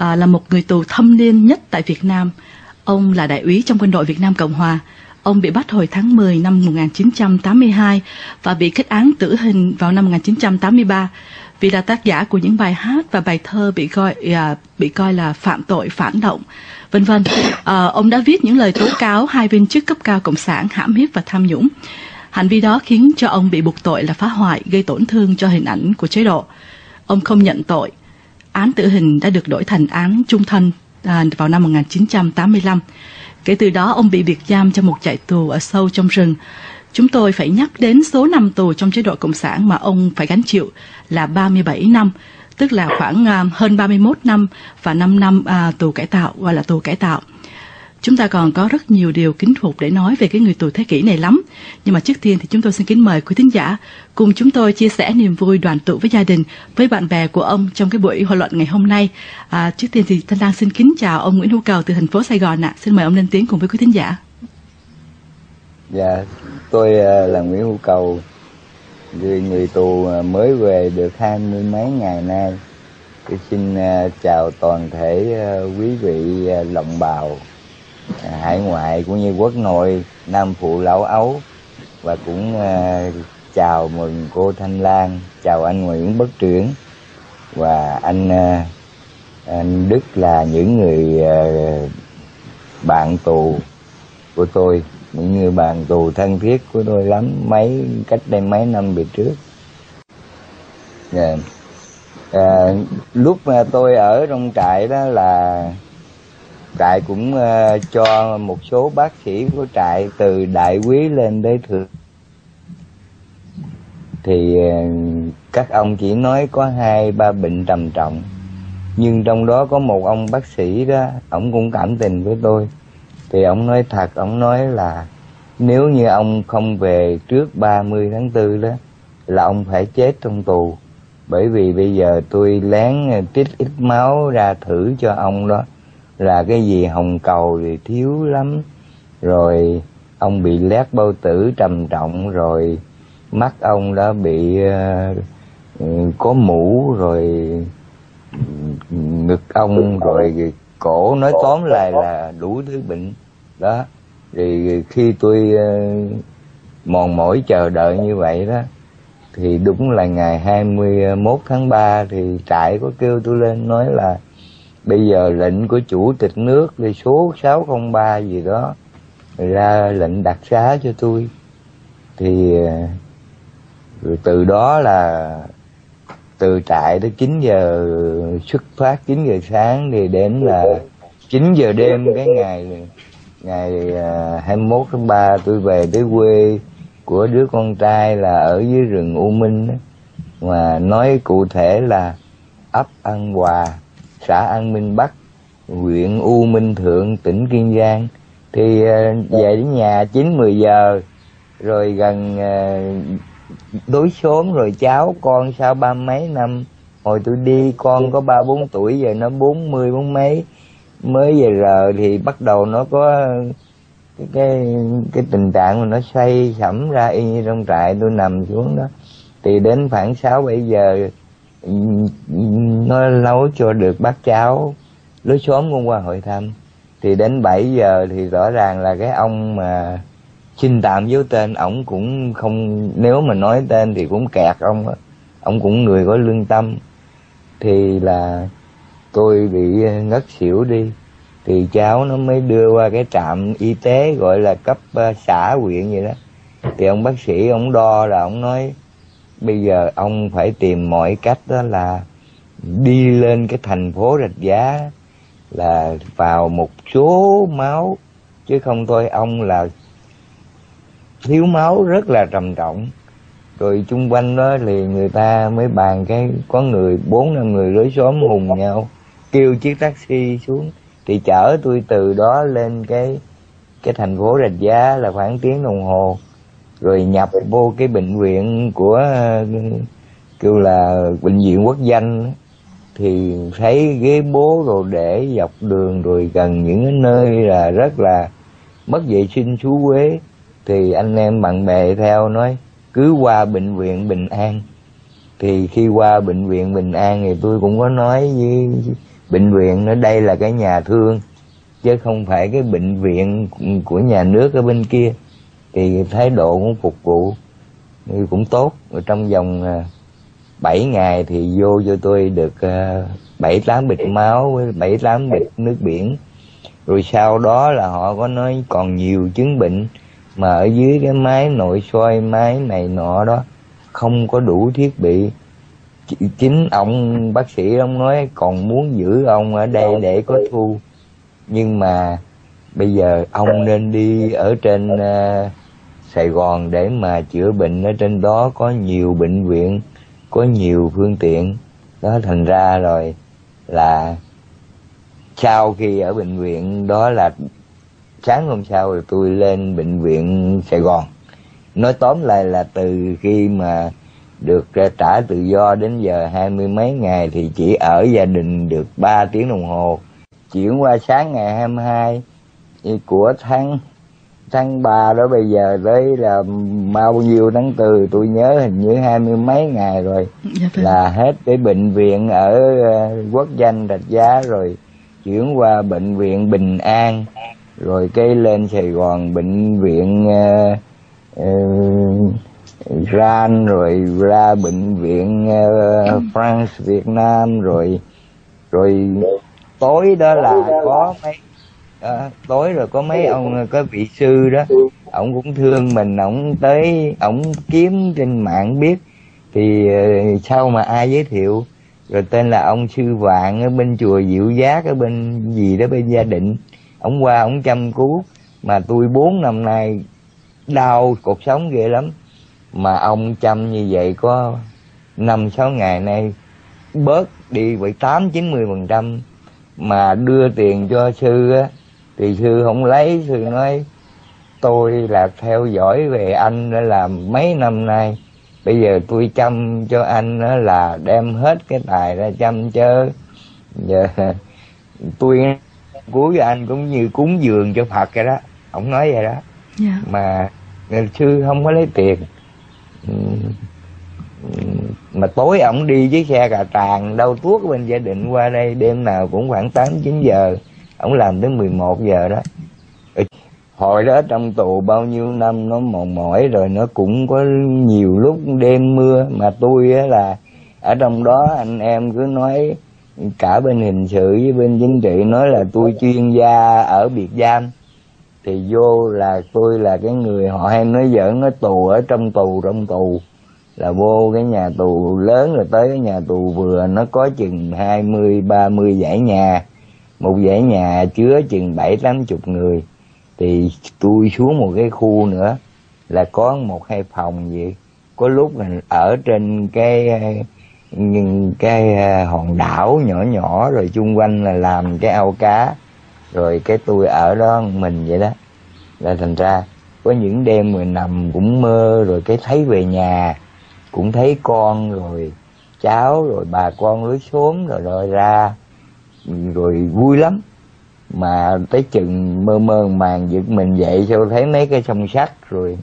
là một người tù thâm niên nhất tại Việt Nam. Ông là đại úy trong quân đội Việt Nam Cộng Hòa. Ông bị bắt hồi tháng 10 năm 1982 và bị kết án tử hình vào năm 1983 vì là tác giả của những bài hát và bài thơ bị coi là phạm tội, phản động, vân vân. Ông đã viết những lời tố cáo hai viên chức cấp cao cộng sản hãm hiếp và tham nhũng. Hành vi đó khiến cho ông bị buộc tội là phá hoại, gây tổn thương cho hình ảnh của chế độ. Ông không nhận tội. Án tử hình đã được đổi thành án chung thân vào năm 1985. Kể từ đó ông bị biệt giam trong một trại tù ở sâu trong rừng. Chúng tôi phải nhắc đến số năm tù trong chế độ cộng sản mà ông phải gánh chịu là 37 năm, tức là khoảng hơn 31 năm và 5 năm tù cải tạo, gọi là tù cải tạo. Chúng ta còn có rất nhiều điều kính phục để nói về cái người tù thế kỷ này lắm. Nhưng mà trước tiên thì chúng tôi xin kính mời quý thính giả cùng chúng tôi chia sẻ niềm vui đoàn tụ với gia đình, với bạn bè của ông trong cái buổi hội luận ngày hôm nay. Trước tiên thì Thanh Lan xin kính chào ông Nguyễn Hữu Cầu từ thành phố Sài Gòn ạ. Xin mời ông lên tiếng cùng với quý thính giả. Dạ, tôi là Nguyễn Hữu Cầu, người tù mới về được 20 mấy ngày nay. Tôi xin chào toàn thể quý vị đồng bào hải ngoại cũng như quốc nội, nam phụ lão ấu, và cũng chào mừng cô Thanh Lan, chào anh Nguyễn Bất Tuyển và anh Đức, là những người bạn tù của tôi, những người bạn tù thân thiết của tôi lắm, cách đây mấy năm về trước. Lúc mà tôi ở trong trại đó là trại cũng cho một số bác sĩ của trại từ đại úy lên tới thượng, thì các ông chỉ nói có 2-3 bệnh trầm trọng, nhưng trong đó có một ông bác sĩ đó, ông cũng cảm tình với tôi, thì ông nói thật, ông nói là nếu như ông không về trước 30 tháng 4 đó là ông phải chết trong tù, bởi vì bây giờ tôi lén trích ít máu ra thử cho ông đó, là cái gì hồng cầu thì thiếu lắm, rồi ông bị loét bao tử trầm trọng, rồi mắt ông đã bị có mũ, rồi ngực ông, rồi cổ, nói tóm lại là đủ thứ bệnh đó. Thì khi tôi mòn mỏi chờ đợi như vậy đó, thì đúng là ngày 21 tháng 3 thì trại có kêu tôi lên nói là bây giờ lệnh của chủ tịch nước về số 603 gì đó ra lệnh đặc xá cho tôi. Thì từ đó là từ trại tới 9 giờ xuất phát, 9 giờ sáng thì đến là 9 giờ đêm cái ngày 21 tháng 3 tôi về tới quê của đứa con trai là ở dưới rừng U Minh đó. Mà nói cụ thể là ấp An Hòa, xã An Minh Bắc, huyện U Minh Thượng, tỉnh Kiên Giang. Thì về đến nhà 9-10 giờ, rồi gần tối sớm, rồi cháu con sau 30 mấy năm, hồi tôi đi con có 3-4 tuổi, giờ nó 40 mấy, mới về giờ thì bắt đầu nó có cái tình trạng mà nó xoay sẫm ra y như trong trại tôi nằm xuống đó. Thì đến khoảng 6-7 giờ nó nấu cho được bác cháu, lối xóm cũng qua hội thăm. Thì đến 7 giờ thì rõ ràng là cái ông mà xin tạm giấu tên, ổng cũng không, nếu mà nói tên thì cũng kẹt ông á, ông cũng người có lương tâm. Thì là tôi bị ngất xỉu đi, thì cháu nó mới đưa qua cái trạm y tế gọi là cấp xã huyện vậy đó. Thì ông bác sĩ ông đo là ông nói bây giờ ông phải tìm mọi cách đó là đi lên cái thành phố Rạch Giá là vào một số máu, chứ không thôi ông là thiếu máu rất là trầm trọng. Rồi chung quanh đó thì người ta mới bàn cái có người 4-5 người lối xóm hùng nhau kêu chiếc taxi xuống, thì chở tôi từ đó lên cái thành phố Rạch Giá là khoảng tiếng đồng hồ, rồi nhập vô cái bệnh viện của kêu là bệnh viện quốc danh. Thì thấy ghế bố rồi để dọc đường, rồi gần những cái nơi là rất là mất vệ sinh xú uế. Thì anh em bạn bè theo nói cứ qua bệnh viện Bình An. Thì khi qua bệnh viện Bình An thì tôi cũng có nói với bệnh viện ở đây là cái nhà thương chứ không phải cái bệnh viện của nhà nước ở bên kia. Thì thái độ cũng phục vụ cũng tốt. Ở trong vòng 7 ngày thì vô cho tôi được 7-8 bịch máu với 7-8 bịch nước biển. Rồi sau đó là họ có nói còn nhiều chứng bệnh mà ở dưới cái máy nội soi, máy này nọ đó không có đủ thiết bị. Chính ông bác sĩ ông nói còn muốn giữ ông ở đây để có thu. Nhưng mà bây giờ ông nên đi ở trên Sài Gòn để mà chữa bệnh. Ở trên đó có nhiều bệnh viện, có nhiều phương tiện đó. Thành ra rồi là sau khi ở bệnh viện đó là sáng hôm sau rồi tôi lên bệnh viện Sài Gòn. Nói tóm lại là từ khi mà được trả tự do đến giờ 20 mấy ngày thì chỉ ở gia đình được 3 tiếng đồng hồ. Chuyển qua sáng ngày 22 của tháng 3 đó, bây giờ tới là bao nhiêu tháng 4 tôi nhớ hình như 20 mấy ngày rồi. Là hết cái bệnh viện ở Quốc Danh Rạch Giá rồi chuyển qua bệnh viện Bình An, rồi cái lên Sài Gòn bệnh viện Ran, rồi ra bệnh viện France Việt Nam, rồi tối đó là có mấy tối rồi có mấy ông, có vị sư đó, ổng cũng thương mình, ổng tới ổng kiếm trên mạng biết thì sao mà ai giới thiệu, rồi tên là ông Sư Vạn ở bên chùa Diệu Giác ở bên gì đó bên Gia Định. Ổng qua ổng chăm cứu mà tôi 4 năm nay đau cuộc sống ghê lắm, mà ông chăm như vậy có 5-6 ngày nay bớt đi bởi 80-90%. Mà đưa tiền cho sư á thì sư không lấy. Sư nói tôi là theo dõi về anh đã làm mấy năm nay, bây giờ tôi chăm cho anh đó là đem hết cái tài ra chăm chứ giờ tôi cúi anh cũng như cúng dường cho Phật vậy đó. Ông nói vậy đó. Mà sư không có lấy tiền. Mà tối ổng đi với xe cà tràn đâu tuốt bên Gia Định qua đây, đêm nào cũng khoảng 8-9 giờ, ổng làm tới 11 giờ đó. Hồi đó trong tù bao nhiêu năm nó mòn mỏi rồi, nó cũng có nhiều lúc đêm mưa, mà tôi á là ở trong đó anh em cứ nói cả bên hình sự với bên chính trị nói là tôi chuyên gia ở biệt giam, thì vô là tôi là cái người họ hay nói giỡn, nói tù ở trong tù là vô cái nhà tù lớn, rồi tới cái nhà tù vừa nó có chừng 20-30 dãy nhà, một dãy nhà chứa chừng 70-80 người, thì tôi xuống một cái khu nữa là có 1-2 phòng vậy. Có lúc là ở trên cái hòn đảo nhỏ nhỏ, rồi chung quanh là làm cái ao cá, rồi cái tôi ở đó mình vậy đó. Là thành ra có những đêm rồi nằm cũng mơ, rồi cái thấy về nhà cũng thấy con rồi cháu rồi bà con lối xóm rồi ra, rồi vui lắm. Mà tới chừng mơ mơ màng giật mình dậy sao thấy mấy cái song sắt rồi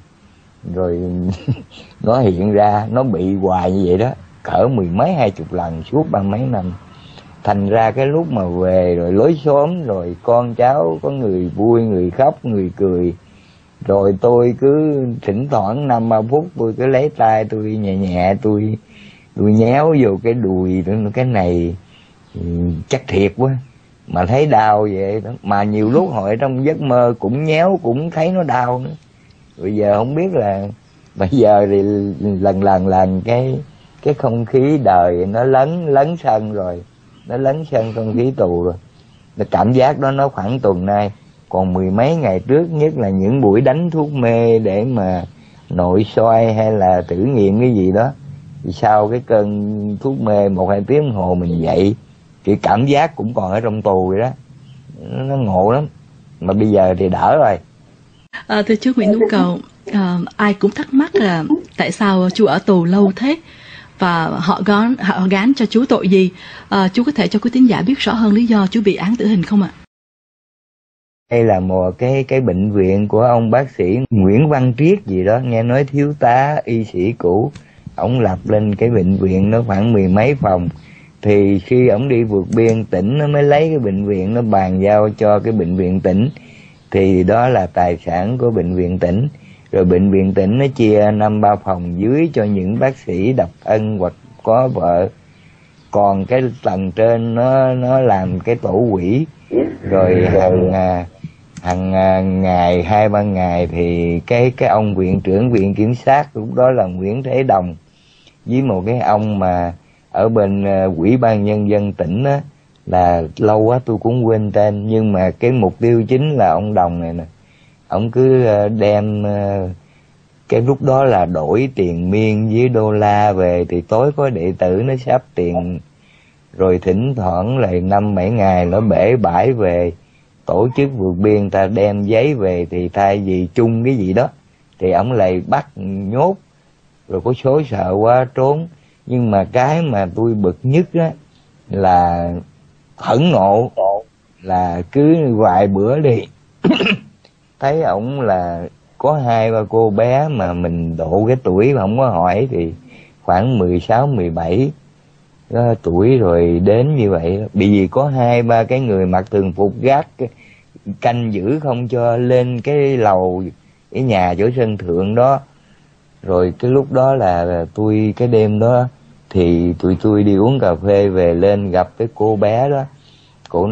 nó hiện ra, nó bị hoài như vậy đó, cỡ 10 mấy 20 lần suốt 30 mấy năm. Thành ra cái lúc mà về rồi lối xóm rồi con cháu có người vui, người khóc, người cười, rồi tôi cứ thỉnh thoảng 5-3 phút tôi cứ lấy tay tôi nhẹ nhẹ tôi nhéo vô cái đùi, cái này chắc thiệt quá mà thấy đau vậy đó. Mà nhiều lúc hồi trong giấc mơ cũng nhéo cũng thấy nó đau nữa. Bây giờ không biết là bây giờ thì lần cái không khí đời nó lấn sân rồi, nó lấn sân không khí tù rồi. Cái cảm giác đó nó khoảng tuần nay. Còn 10 mấy ngày trước, nhất là những buổi đánh thuốc mê để mà nội soi hay là thử nghiệm cái gì đó, thì sau cái cơn thuốc mê 1-2 tiếng đồng hồ mình dậy, cái cảm giác cũng còn ở trong tù vậy đó. Nó ngộ lắm. Mà bây giờ thì đỡ rồi. Thưa chú Nguyễn Hữu Cầu, ai cũng thắc mắc là tại sao chú ở tù lâu thế, và họ gán cho chú tội gì. Chú có thể cho quý tín giả biết rõ hơn lý do chú bị án tử hình không ạ? Đây là một cái bệnh viện của ông bác sĩ Nguyễn Văn Triết gì đó, nghe nói thiếu tá y sĩ cũ, ông lập lên cái bệnh viện nó khoảng 10 mấy phòng, Thì khi ổng đi vượt biên, tỉnh nó mới lấy cái bệnh viện nó bàn giao cho cái bệnh viện tỉnh, thì đó là tài sản của bệnh viện tỉnh. Rồi bệnh viện tỉnh nó chia 5-3 phòng dưới cho những bác sĩ độc thân hoặc có vợ, còn cái tầng trên nó làm cái tổ quỹ. Rồi hàng ngày 2-3 ngày thì cái ông viện trưởng viện kiểm sát lúc đó là Nguyễn Thế Đồng, với một cái ông mà ở bên ủy ban nhân dân tỉnh á, là lâu quá tôi cũng quên tên, nhưng mà cái mục tiêu chính là ông Đồng này nè. Ông cứ đem cái lúc đó là đổi tiền miên với đô la về, thì tối có đệ tử nó sắp tiền, rồi thỉnh thoảng lại 5-7 ngày nó bể bãi về tổ chức vượt biên, ta đem giấy về thì thay vì chung cái gì đó thì ổng lại bắt nhốt, rồi có số sợ quá trốn. Nhưng mà cái mà tôi bực nhất á là hẫn nộ là cứ vài bữa đi thấy ổng là có 2-3 cô bé mà mình độ cái tuổi mà không có hỏi, thì khoảng 16-17 tuổi rồi đến như vậy. Bởi vì có 2-3 cái người mặc thường phục gác canh giữ không cho lên cái lầu, cái nhà chỗ sân thượng đó. Rồi cái lúc đó là tôi, cái đêm đó thì tụi tôi đi uống cà phê về, lên gặp cái cô bé đó. Cổ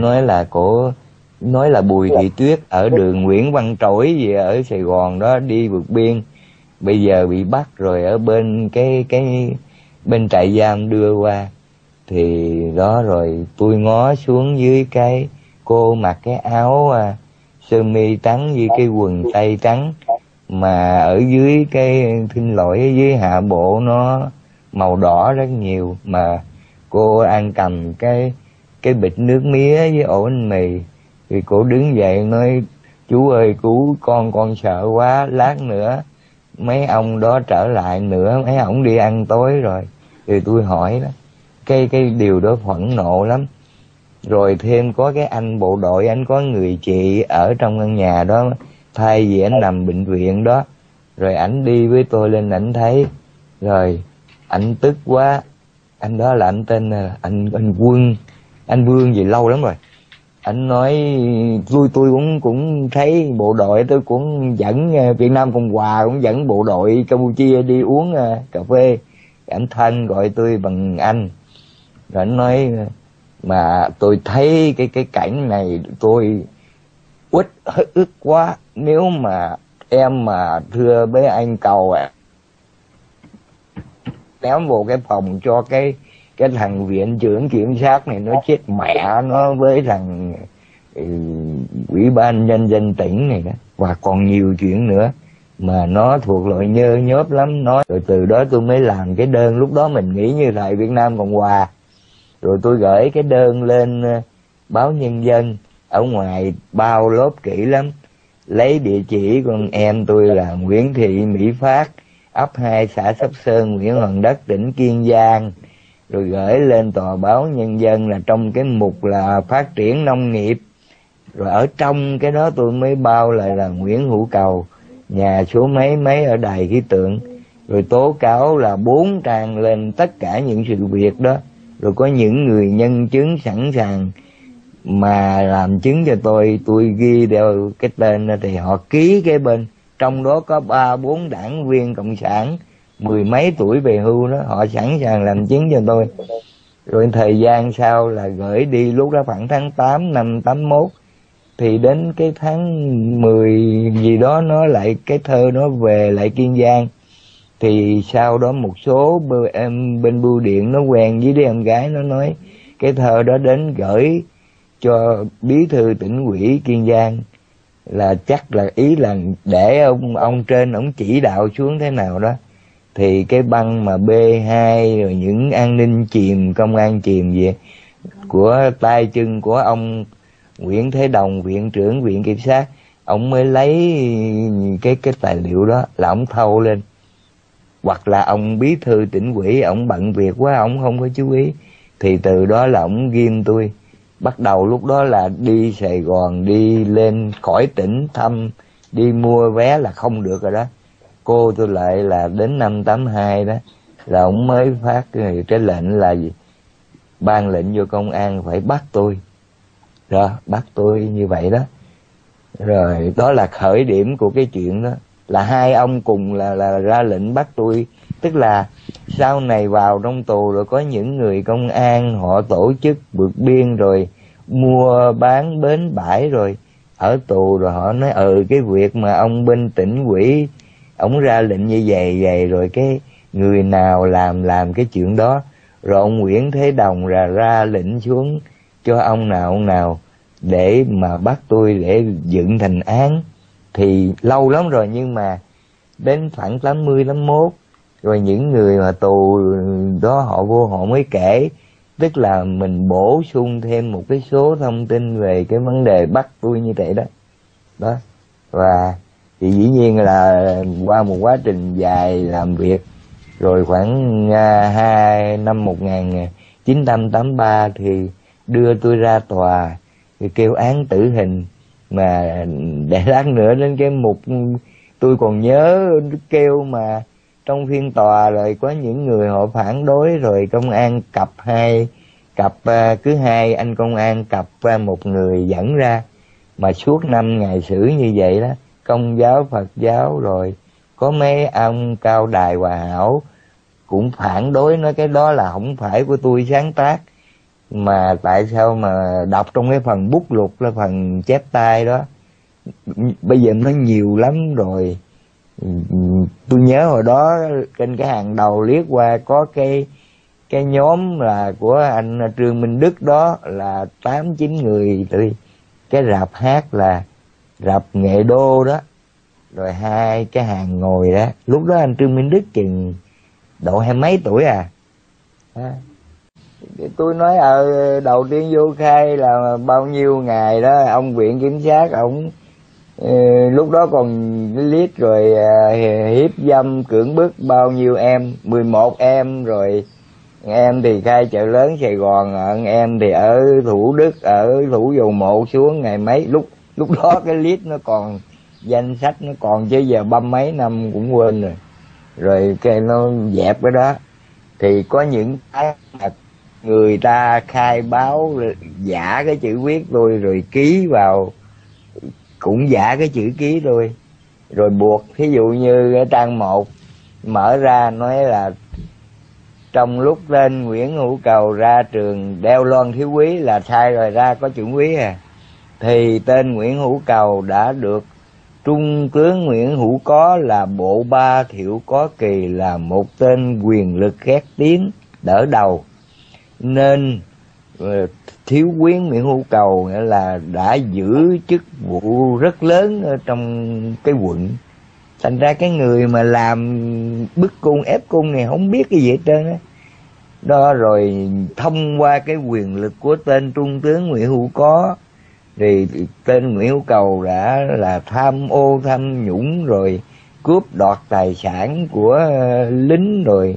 nói là Bùi Thị Tuyết ở đường Nguyễn Văn Trỗi gì ở Sài Gòn đó, đi vượt biên, bây giờ bị bắt rồi ở bên cái bên trại giam đưa qua. Thì đó, rồi tôi ngó xuống dưới cái cô mặc cái áo sơ mi trắng với cái quần tây trắng, mà ở dưới cái, xin lỗi, ở dưới hạ bộ nó màu đỏ rất nhiều, mà cô ăn cầm cái bịch nước mía với ổ bánh mì. Thì cô đứng dậy nói: chú ơi cứu con sợ quá, lát nữa mấy ông đó trở lại nữa, mấy ông đi ăn tối rồi. Thì tôi hỏi đó, cái điều đó phẫn nộ lắm. Rồi thêm có cái anh bộ đội, anh có người chị ở trong căn nhà đó, thay vì anh nằm bệnh viện đó, rồi ảnh đi với tôi lên, ảnh thấy rồi ảnh tức quá. Anh đó là anh tên anh Quân, anh Vương gì lâu lắm rồi. Anh nói tôi cũng thấy bộ đội, tôi cũng dẫn Việt Nam Cộng Hòa, cũng dẫn bộ đội Campuchia đi uống cà phê. Anh thân gọi tôi bằng anh. Rồi anh nói mà tôi thấy cái cảnh này tôi uất ức quá, nếu mà em mà thưa với anh cầu ném vào cái phòng cho cái thằng viện trưởng kiểm sát này nó chết mẹ nó với thằng ủy ban nhân dân tỉnh này đó. Và còn nhiều chuyện nữa mà nó thuộc loại nhơ nhớp lắm. Nói rồi từ đó tôi mới làm cái đơn, lúc đó mình nghĩ như thời Việt Nam Cộng Hòa. Rồi tôi gửi cái đơn lên báo Nhân dân, ở ngoài bao lốp kỹ lắm, lấy địa chỉ con em tôi là Nguyễn Thị Mỹ Phát, ấp 2 xã Sóc Sơn, huyện Hòn Đất, tỉnh Kiên Giang. Rồi gửi lên tòa báo Nhân dân là trong cái mục là phát triển nông nghiệp. Rồi ở trong cái đó tôi mới bao lại là Nguyễn Hữu Cầu, nhà số mấy ở đài khí tượng. Rồi tố cáo là 4 trang lên tất cả những sự việc đó. Rồi có những người nhân chứng sẵn sàng mà làm chứng cho tôi ghi đều cái tên thì họ ký cái bên. Trong đó có 3-4 đảng viên cộng sản 10 mấy tuổi về hưu đó, họ sẵn sàng làm chứng cho tôi. Rồi thời gian sau là gửi đi, lúc đó khoảng tháng 8 năm 81. Thì đến cái tháng 10 gì đó nó lại, cái thơ nó về lại Kiên Giang. Thì sau đó một số em bên bưu điện nó quen với đứa em gái, nó nói cái thơ đó đến gửi cho bí thư tỉnh ủy Kiên Giang, là chắc là ý là để ông trên ông chỉ đạo xuống thế nào đó. Thì cái băng mà B2 rồi những an ninh chìm, công an chìm gì của tay chân của ông Nguyễn Thế Đồng, viện trưởng viện kiểm sát, ông mới lấy cái tài liệu đó là ông thâu lên. Hoặc là ông bí thư tỉnh ủy ông bận việc quá, ông không có chú ý. Thì từ đó là ông ghim tôi. Bắt đầu lúc đó là đi Sài Gòn, đi lên khỏi tỉnh thăm, đi mua vé là không được rồi đó. Cô tôi lại là đến năm 82 đó là ông mới phát cái lệnh là gì? ban lệnh vô công an phải bắt tôi. Đó, bắt tôi như vậy đó. Rồi đó là khởi điểm của cái chuyện đó, là hai ông cùng là ra lệnh bắt tôi. Tức là sau này vào trong tù rồi có những người công an họ tổ chức vượt biên rồi mua bán bến bãi rồi ở tù, rồi họ nói cái việc mà ông bên tỉnh ủy ông ra lệnh như vậy rồi cái người nào làm cái chuyện đó, rồi ông Nguyễn Thế Đồng ra lệnh xuống cho ông nào để mà bắt tôi để dựng thành án. Thì lâu lắm rồi, nhưng mà đến khoảng 80, 81 rồi những người mà tù đó họ vô họ mới kể. Tức là mình bổ sung thêm một cái số thông tin về cái vấn đề bắt tôi như vậy đó. Đó. Và thì dĩ nhiên là qua một quá trình dài làm việc, rồi khoảng năm 1983 thì đưa tôi ra tòa thì kêu án tử hình. Mà để lát nữa đến cái mục tôi còn nhớ kêu mà trong phiên tòa rồi có những người họ phản đối, rồi công an cứ hai anh công an cặp một người dẫn ra. Mà suốt 5 ngày xử như vậy đó, Công giáo, Phật giáo, rồi có mấy ông Cao Đài, Hòa Hảo cũng phản đối, nói cái đó là không phải của tôi sáng tác, mà tại sao mà đọc trong cái phần bút lục là phần chép tay đó. Bây giờ nó nhiều lắm rồi. Tôi nhớ hồi đó trên cái hàng đầu liếc qua có cái nhóm là của anh Trương Minh Đức đó, là 8-9 người. Cái rạp hát là rạp Nghệ Đô đó, rồi hai cái hàng ngồi đó. Lúc đó anh Trương Minh Đức chừng độ 20 mấy tuổi à. Tôi nói đầu tiên vô khai là bao nhiêu ngày đó, ông viện kiểm sát ông lúc đó còn list rồi hiếp dâm cưỡng bức bao nhiêu em, 11 em, rồi em thì khai chợ lớn Sài Gòn, em thì ở Thủ Đức, ở Thủ Dầu Một xuống ngày mấy. Lúc đó cái list nó còn, danh sách nó còn, chứ giờ 30 mấy năm cũng quên rồi. Rồi cái nó dẹp cái đó. Thì có những cái người ta khai báo giả cái chữ viết tôi, rồi ký vào cũng giả cái chữ ký tôi, rồi buộc. Thí dụ như cái trang 1 mở ra nói là trong lúc tên Nguyễn Hữu Cầu ra trường đeo loan thiếu quý là sai rồi, ra có chữ quý thì tên Nguyễn Hữu Cầu đã được Trung tướng Nguyễn Hữu Có là bộ ba Thiệu Có Kỳ là một tên quyền lực khét tiếng đỡ đầu, nên thiếu quý Nguyễn Hữu Cầu nghĩa là đã giữ chức vụ rất lớn ở trong cái quận. Thành ra cái người mà làm bức cung ép cung này không biết cái gì hết trơn á. Đó, rồi thông qua cái quyền lực của tên Trung tướng Nguyễn Hữu Có thì tên Nguyễn Hữu Cầu đã là tham ô tham nhũng, rồi cướp đoạt tài sản của lính, rồi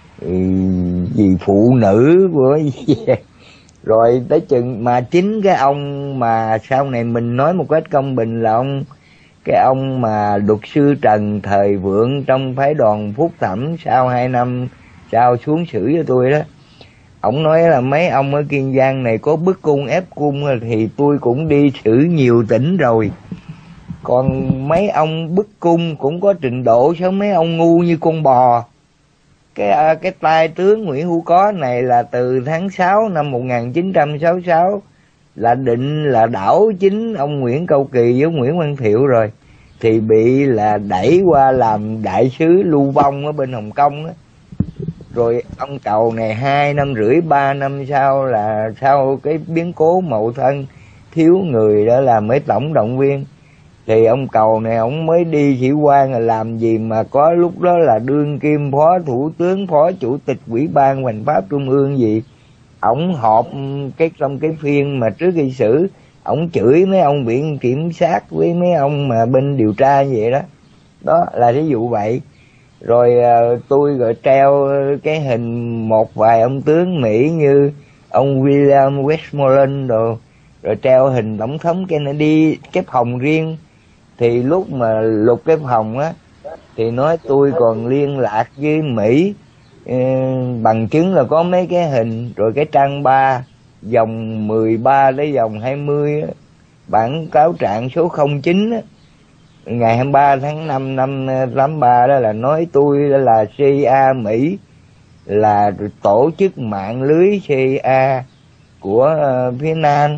gì phụ nữ của gì. Rồi tới chừng mà chính cái ông mà sau này mình nói một cách công bình là cái ông mà luật sư Trần Thời Vượng trong phái đoàn phúc thẩm sau 2 năm sau xuống xử cho tôi đó, ổng nói là mấy ông ở Kiên Giang này có bức cung ép cung thì tôi cũng đi xử nhiều tỉnh rồi, còn mấy ông bức cung cũng có trình độ, sao mấy ông ngu như con bò. Cái tay tướng Nguyễn Hữu Có này là từ tháng 6 năm 1966 là định là đảo chính ông Nguyễn Cao Kỳ với Nguyễn Văn Thiệu rồi, thì bị là đẩy qua làm đại sứ lưu vong ở bên Hồng Kông á. Rồi ông Cầu này 2 năm rưỡi 3 năm sau là sau cái biến cố Mậu Thân thiếu người đó là mới tổng động viên, thì ông Cầu này ông mới đi sĩ quan là làm gì mà có lúc đó là đương kim phó thủ tướng, phó chủ tịch ủy ban hoành pháp trung ương gì. Ổng họp trong cái phiên mà trước khi xử, ổng chửi mấy ông viện kiểm sát với mấy ông mà bên điều tra như vậy đó. Đó là ví dụ vậy. Rồi tôi rồi treo cái hình một vài ông tướng Mỹ như ông William Westmoreland rồi treo hình tổng thống Kennedy cái phòng riêng. Thì lúc mà lục cái phòng á thì nói tôi còn liên lạc với Mỹ bằng chứng là có mấy cái hình, rồi cái trang 3 dòng 13 đến dòng 20 á, bản cáo trạng số 09 á, ngày 23 tháng 5 năm 83 đó là nói tôi là CIA Mỹ, là tổ chức mạng lưới CIA của phía Nam.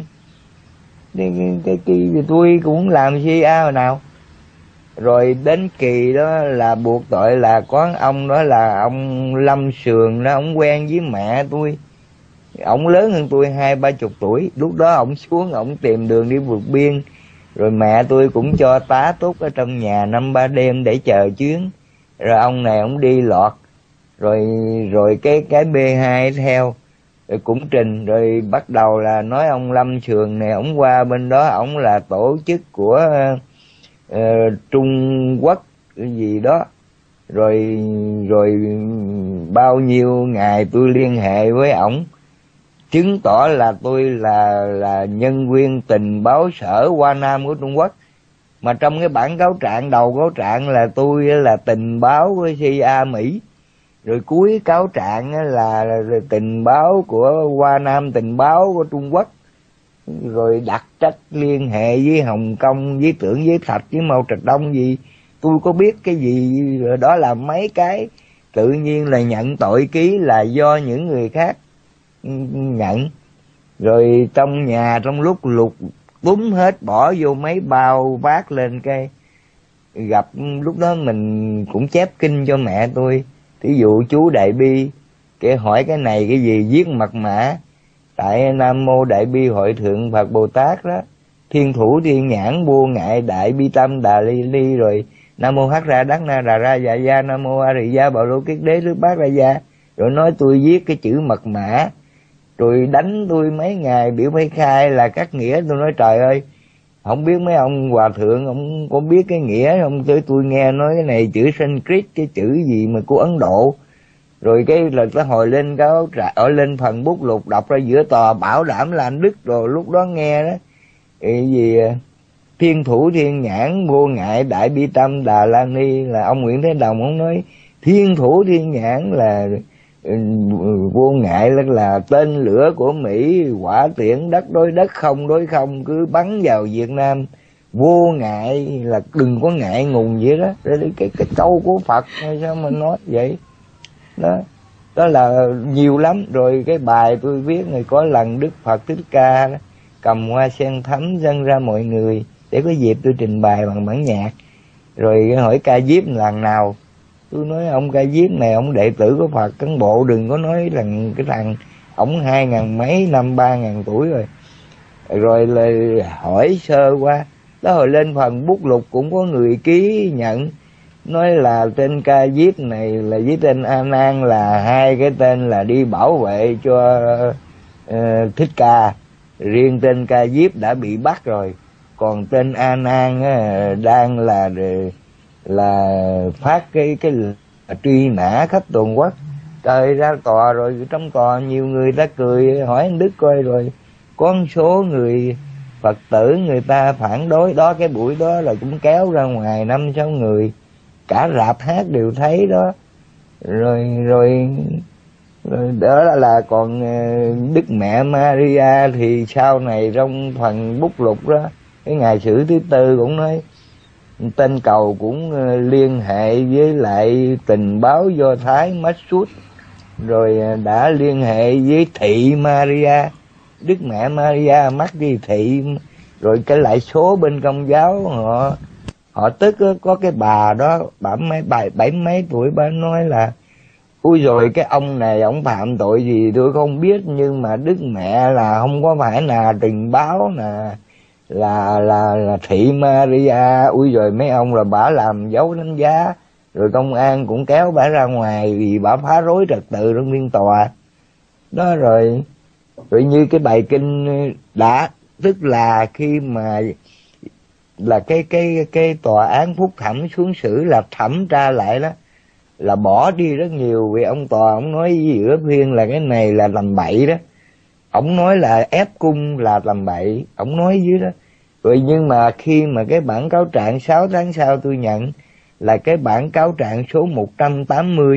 Cái tôi cũng làm CIA hồi nào. Rồi đến kỳ đó là buộc tội là có ông đó là ông Lâm Sườn đó, ông quen với mẹ tôi. Ông lớn hơn tôi 20-30 tuổi. Lúc đó ông xuống ông tìm đường đi vượt biên. Rồi mẹ tôi cũng cho tá túc ở trong nhà 5-3 đêm để chờ chuyến. Rồi ông này ông đi lọt. Rồi cái B2 theo. Rồi cũng trình. Rồi bắt đầu là nói ông Lâm Sườn này, ông qua bên đó, ông là tổ chức của Trung Quốc cái gì đó. Rồi bao nhiêu ngày tôi liên hệ với ổng, chứng tỏ là tôi là nhân viên tình báo sở Hoa Nam của Trung Quốc. Mà trong cái bản cáo trạng, đầu cáo trạng là tôi là tình báo của CIA Mỹ, rồi cuối cáo trạng là tình báo của Hoa Nam, tình báo của Trung Quốc. Rồi đặt trách liên hệ với Hồng Kông, với Tưởng với Thạch, với Mao Trạch Đông gì, tôi có biết cái gì. Đó là mấy cái tự nhiên là nhận tội ký là do những người khác nhận. Rồi trong nhà trong lúc lục túm hết bỏ vô mấy bao vác lên, cái gặp lúc đó mình cũng chép kinh cho mẹ tôi. Thí dụ chú Đại Bi cái hỏi cái này cái gì, viết mật mã tại Nam Mô Đại Bi Hội Thượng Phật Bồ Tát đó, Thiên Thủ Thiên Nhãn Vô Ngại Đại Bi Tâm Đà Ly Ly, rồi Nam Mô Hắc Ra Đắc Na Đà Ra Dạ Gia, Nam Mô A Rì Gia Bảo Lô Kiết Đế Lước Bát Ra Gia. Rồi nói tôi viết cái chữ mật mã, rồi đánh tôi mấy ngày, biểu phải khai là các nghĩa. Tôi nói trời ơi, không biết mấy ông hòa thượng ông có biết cái nghĩa không? Tôi nghe nói cái này chữ Sanskrit, cái chữ gì mà của Ấn Độ. Rồi cái là ta hồi lên cáo trạng, ở lên phần bút lục đọc ra giữa tòa, bảo đảm là anh Đức. Rồi lúc đó nghe đó cái gì Thiên Thủ Thiên Nhãn Vô Ngại Đại Bi Tâm Đà La Ni, là ông Nguyễn Thế Đồng ông nói Thiên Thủ Thiên Nhãn là vô ngại là tên lửa của Mỹ, hỏa tiễn đất đối đất, không đối không, cứ bắn vào Việt Nam. Vô ngại là đừng có ngại ngùng vậy đó. Cái câu của Phật sao mà nói vậy đó. Đó là nhiều lắm. Rồi cái bài tôi viết này có lần Đức Phật Thích Ca đó, cầm hoa sen thắm dâng ra mọi người, để có dịp tôi trình bày bằng bản nhạc. Rồi hỏi Ca Diếp lần nào, tôi nói ông Ca Diếp này ông đệ tử của Phật, cán bộ đừng có nói rằng cái thằng ổng 2000 mấy năm 3000 tuổi rồi. Rồi là hỏi sơ qua đó, hồi lên phần bút lục cũng có người ký nhận, nói là tên Ca Diếp này là với tên A Nan là hai cái tên là đi bảo vệ cho Thích Ca. Riêng tên Ca Diếp đã bị bắt rồi, còn tên A Nan đang là phát cái truy nã khắp toàn quốc. Trời, ra tòa rồi, trong tòa nhiều người ta cười, hỏi anh Đức coi, rồi có một số người Phật tử người ta phản đối đó. Cái buổi đó là cũng kéo ra ngoài 5-6 người, cả rạp hát đều thấy đó. Rồi đó là còn Đức Mẹ Maria thì sau này trong phần bút lục đó, cái ngày xử thứ tư cũng nói tên cầu cũng liên hệ với lại tình báo Do Thái Massoud, rồi đã liên hệ với thị Maria, Đức Mẹ Maria mắc đi thị. Rồi cái lại số bên Công giáo họ tức có cái bà đó, bà bảy mấy tuổi, bà nói là ui rồi cái ông này ông phạm tội gì tôi không biết, nhưng mà Đức Mẹ là không có phải là tình báo là thị Maria. Ui rồi mấy ông là bả làm dấu đánh giá, rồi công an cũng kéo bả ra ngoài vì bả phá rối trật tự trong phiên tòa đó. Rồi như cái bài kinh đã, tức là khi mà là cái tòa án phúc thẩm xuống xử là thẩm tra lại đó, là bỏ đi rất nhiều. Vì ông tòa ông nói giữa phiên là cái này là làm bậy đó, ông nói là ép cung là làm bậy, ông nói dưới đó. Rồi nhưng mà khi mà cái bản cáo trạng 6 tháng sau tôi nhận, là cái bản cáo trạng số 180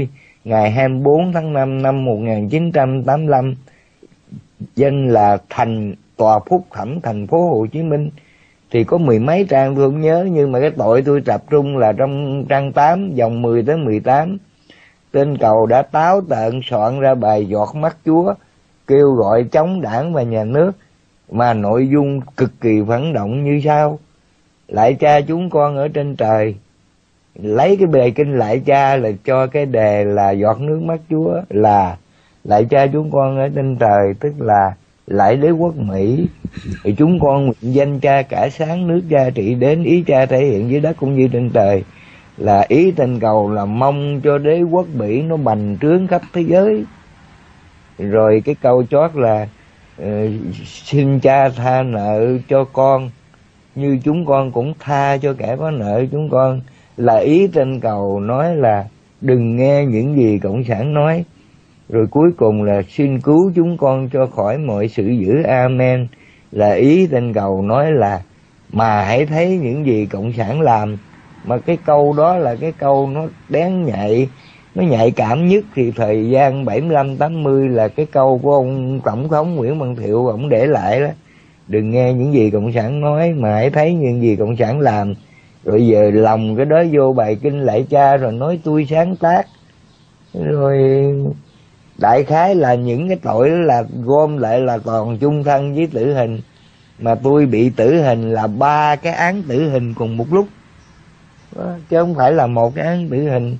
ngày 24 tháng 5 năm 1985, danh là Tòa Phúc Thẩm thành phố Hồ Chí Minh. Thì có mười mấy trang tôi không nhớ, nhưng mà cái tội tôi tập trung là trong trang 8 dòng 10 tới 18. Tên cầu đã táo tợn soạn ra bài Giọt Mắt Chúa, kêu gọi chống đảng và nhà nước, mà nội dung cực kỳ phản động như sau: Lạy Cha chúng con ở trên trời. Lấy cái bài kinh Lạy Cha là cho cái đề là Giọt Nước Mắt Chúa, là Lạy Cha chúng con ở trên trời, tức là lạy đế quốc Mỹ. Thì chúng con nguyện danh Cha cả sáng, nước Cha trị đến, ý Cha thể hiện dưới đất cũng như trên trời. Là ý tên cầu là mong cho đế quốc Mỹ nó bành trướng khắp thế giới. Rồi cái câu chót là xin Cha tha nợ cho con, như chúng con cũng tha cho kẻ có nợ chúng con. Là ý trên cầu nói là đừng nghe những gì Cộng sản nói. Rồi cuối cùng là xin cứu chúng con cho khỏi mọi sự dữ, amen. Là ý trên cầu nói là mà hãy thấy những gì Cộng sản làm. Mà cái câu đó là cái câu nó đáng nhạy, nó nhạy cảm nhất. Thì thời gian 75-80 là cái câu của ông Tổng thống Nguyễn Văn Thiệu, ông để lại đó: đừng nghe những gì Cộng sản nói, mà hãy thấy những gì Cộng sản làm. Rồi giờ lòng cái đó vô bài kinh Lạy Cha, rồi nói tôi sáng tác. Rồi đại khái là những cái tội đó là gom lại là còn chung thân với tử hình. Mà tôi bị tử hình là 3 cái án tử hình cùng một lúc đó, chứ không phải là một cái án tử hình.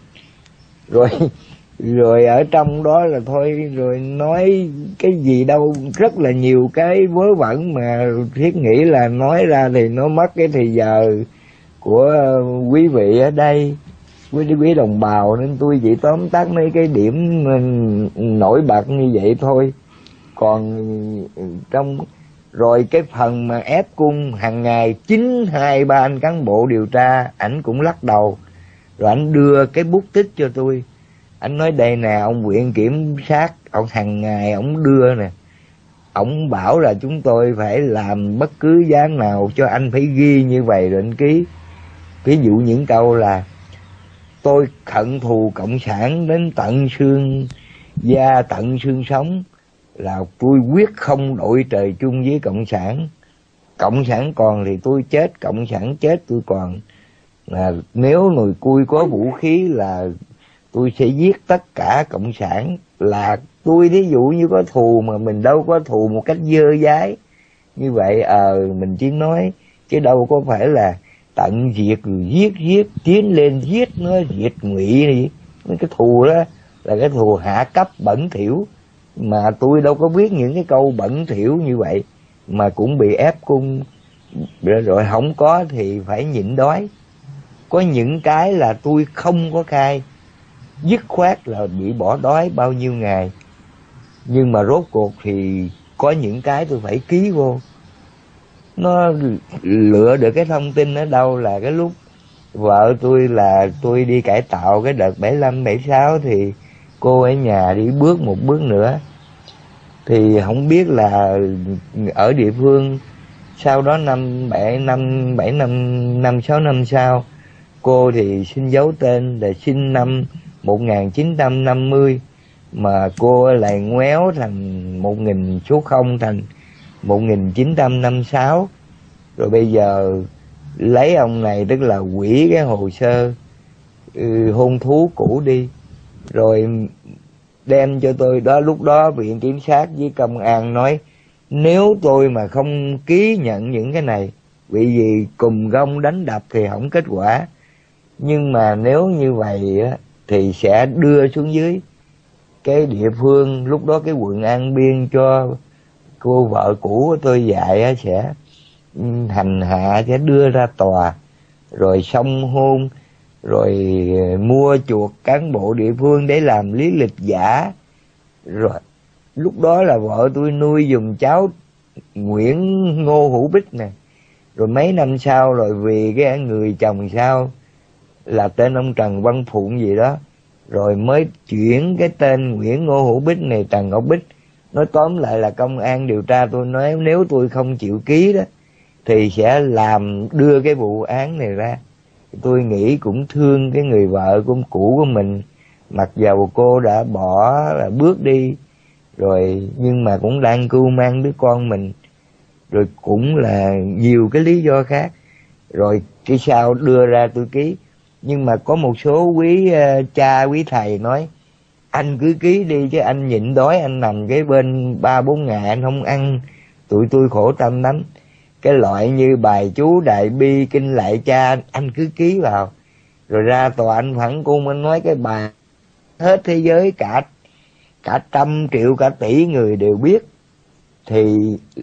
Rồi ở trong đó là thôi, rồi nói cái gì đâu, rất là nhiều cái vớ vẩn mà thiết nghĩ là nói ra thì nó mất cái thời giờ của quý vị ở đây, quý đồng bào, nên tôi chỉ tóm tắt mấy cái điểm nổi bật như vậy thôi. Còn trong rồi cái phần mà ép cung hàng ngày 9-2-3 anh cán bộ điều tra, ảnh cũng lắc đầu. Rồi ảnh đưa cái bút tích cho tôi, ảnh nói đây nè ông viện kiểm sát, ông hàng ngày ông đưa nè, ông bảo là chúng tôi phải làm bất cứ giá nào cho anh phải ghi như vậy rồi anh ký. Ví dụ những câu là tôi hận thù Cộng sản đến tận xương da tận xương sống, là tôi quyết không đội trời chung với Cộng sản. Cộng sản còn thì tôi chết, Cộng sản chết tôi còn. Là nếu người cui có vũ khí là tôi sẽ giết tất cả Cộng sản. Là tôi thí dụ như có thù mà mình đâu có thù một cách dơ dái như vậy, mình chỉ nói chứ đâu có phải là tận diệt rồi giết tiến lên giết nó diệt ngụy gì. Cái thù đó là cái thù hạ cấp bẩn thỉu, mà tôi đâu có biết những cái câu bẩn thỉu như vậy mà cũng bị ép cung. Rồi không có thì phải nhịn đói. Có những cái là tôi không có khai, dứt khoát là bị bỏ đói bao nhiêu ngày. Nhưng mà rốt cuộc thì có những cái tôi phải ký vô. Nó lựa được cái thông tin ở đâu là cái lúc vợ tôi là tôi đi cải tạo cái đợt 75-76 thì cô ở nhà đi bước một bước nữa. Thì không biết là ở địa phương sau đó 6 năm sau, cô thì xin giấu tên là sinh năm 1950, mà cô lại ngoéo thành 1000 số 0 thành 1956. Rồi bây giờ lấy ông này, tức là hủy cái hồ sơ hôn thú cũ đi, rồi đem cho tôi đó. Lúc đó viện kiểm sát với công an nói nếu tôi mà không ký nhận những cái này, vì cùng gông đánh đập thì không kết quả, nhưng mà nếu như vậy á, thì sẽ đưa xuống dưới cái địa phương, lúc đó cái quận An Biên cho cô vợ cũ của tôi dạy á, sẽ hành hạ, sẽ đưa ra tòa, rồi xong hôn, rồi mua chuộc cán bộ địa phương để làm lý lịch giả. Rồi lúc đó là vợ tôi nuôi dùng cháu Nguyễn Ngô Hữu Bích nè. Rồi mấy năm sau, rồi vì cái người chồng sau là tên ông Trần Văn Phụng gì đó, rồi mới chuyển cái tên Nguyễn Ngô Hữu Bích này Trần Ngọc Bích. Nói tóm lại là công an điều tra tôi nói nếu tôi không chịu ký đó thì sẽ làm đưa cái vụ án này ra. Tôi nghĩ cũng thương cái người vợ cũ của mình, mặc dầu cô đã bỏ là bước đi rồi, nhưng mà cũng đang cưu mang đứa con mình, rồi cũng là nhiều cái lý do khác, rồi cái sau đưa ra tôi ký. Nhưng mà có một số quý cha quý thầy nói anh cứ ký đi chứ anh nhịn đói, anh nằm cái bên 3-4 ngày anh không ăn, tụi tôi khổ tâm lắm. Cái loại như bài chú đại bi kinh lại cha anh cứ ký vào. Rồi ra tòa anh phản cung, anh nói cái bài hết thế giới cả 100 triệu cả tỷ người đều biết, thì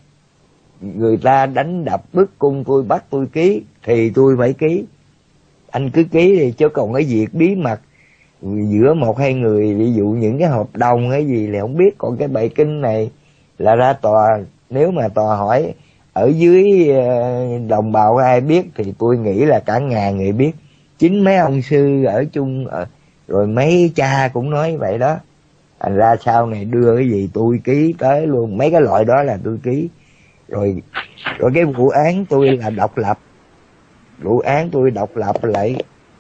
người ta đánh đập bức cung tôi, bắt tôi ký thì tôi phải ký. Anh cứ ký đi, chứ còn cái việc bí mật giữa một hai người, ví dụ những cái hợp đồng hay gì là không biết. Còn cái bài kinh này là ra tòa, nếu mà tòa hỏi ở dưới đồng bào ai biết thì tôi nghĩ là cả ngàn người biết. Chính mấy ông sư ở chung rồi mấy cha cũng nói vậy đó. Thành ra sau này đưa cái gì tôi ký tới luôn, mấy cái loại đó là tôi ký. Rồi cái vụ án tôi là độc lập, vụ án tôi độc lập lại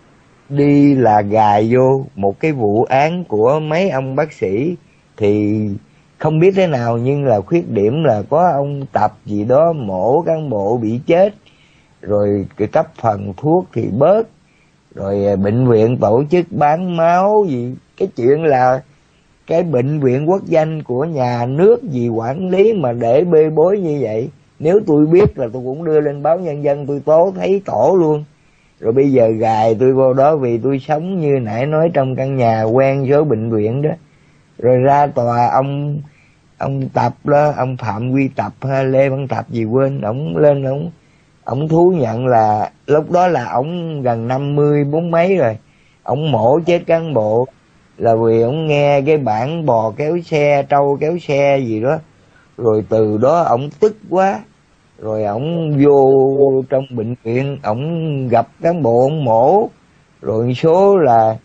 đi là gài vô một cái vụ án của mấy ông bác sĩ, thì không biết thế nào nhưng là khuyết điểm là có ông Tập gì đó mổ cán bộ bị chết, rồi cái cấp phần thuốc thì bớt, rồi bệnh viện tổ chức bán máu gì. Cái chuyện là cái bệnh viện quốc danh của nhà nước gì quản lý mà để bê bối như vậy, nếu tôi biết là tôi cũng đưa lên báo Nhân dân tôi tố thấy tổ luôn. Rồi bây giờ gài tôi vô đó vì tôi sống như nãy nói trong căn nhà quen số bệnh viện đó. Rồi ra tòa ông Tập đó, ông Phạm Quy Tập hay Lê Văn Tập gì quên, ổng lên ổng thú nhận là lúc đó là ổng gần 50 bốn mấy rồi, ổng mổ chết cán bộ là vì ổng nghe cái bản bò kéo xe, trâu kéo xe gì đó, rồi từ đó ổng tức quá, rồi ổng vô trong bệnh viện, ổng gặp cán bộ ổng mổ, rồi số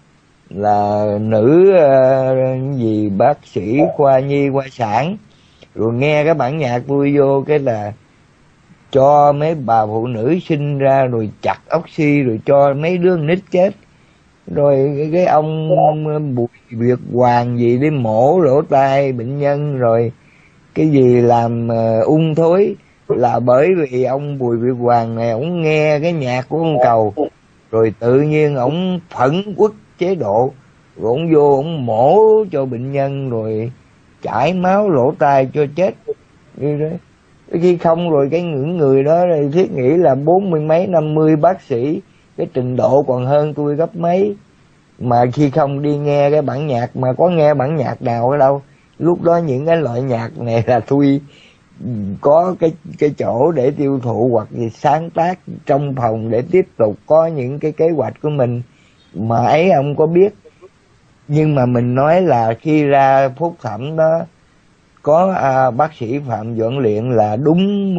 là nữ gì bác sĩ khoa nhi khoa sản, rồi nghe cái bản nhạc tôi vô cái là cho mấy bà phụ nữ sinh ra rồi chặt oxy, rồi cho mấy đứa nít chết. Rồi cái ông Bùi Việt Hoàng gì đi mổ lỗ tai bệnh nhân, rồi cái gì làm ung thối, là bởi vì ông Bùi Việt Hoàng này ổng nghe cái nhạc của ông Cầu, rồi tự nhiên ổng phẫn uất chế độ, rồi ổng vô ổng mổ cho bệnh nhân, rồi chảy máu lỗ tai cho chết như đấy. Khi không rồi cái những người đó thì thiết nghĩ là 40 mấy 50 bác sĩ, cái trình độ còn hơn tôi gấp mấy, mà khi không đi nghe cái bản nhạc, mà có nghe bản nhạc nào ở đâu. Lúc đó những cái loại nhạc này là tôi có cái chỗ để tiêu thụ hoặc gì sáng tác trong phòng để tiếp tục có những cái kế hoạch của mình, mà ấy ông có biết. Nhưng mà mình nói là khi ra phúc thẩm đó có bác sĩ Phạm Doãn Luyện là đúng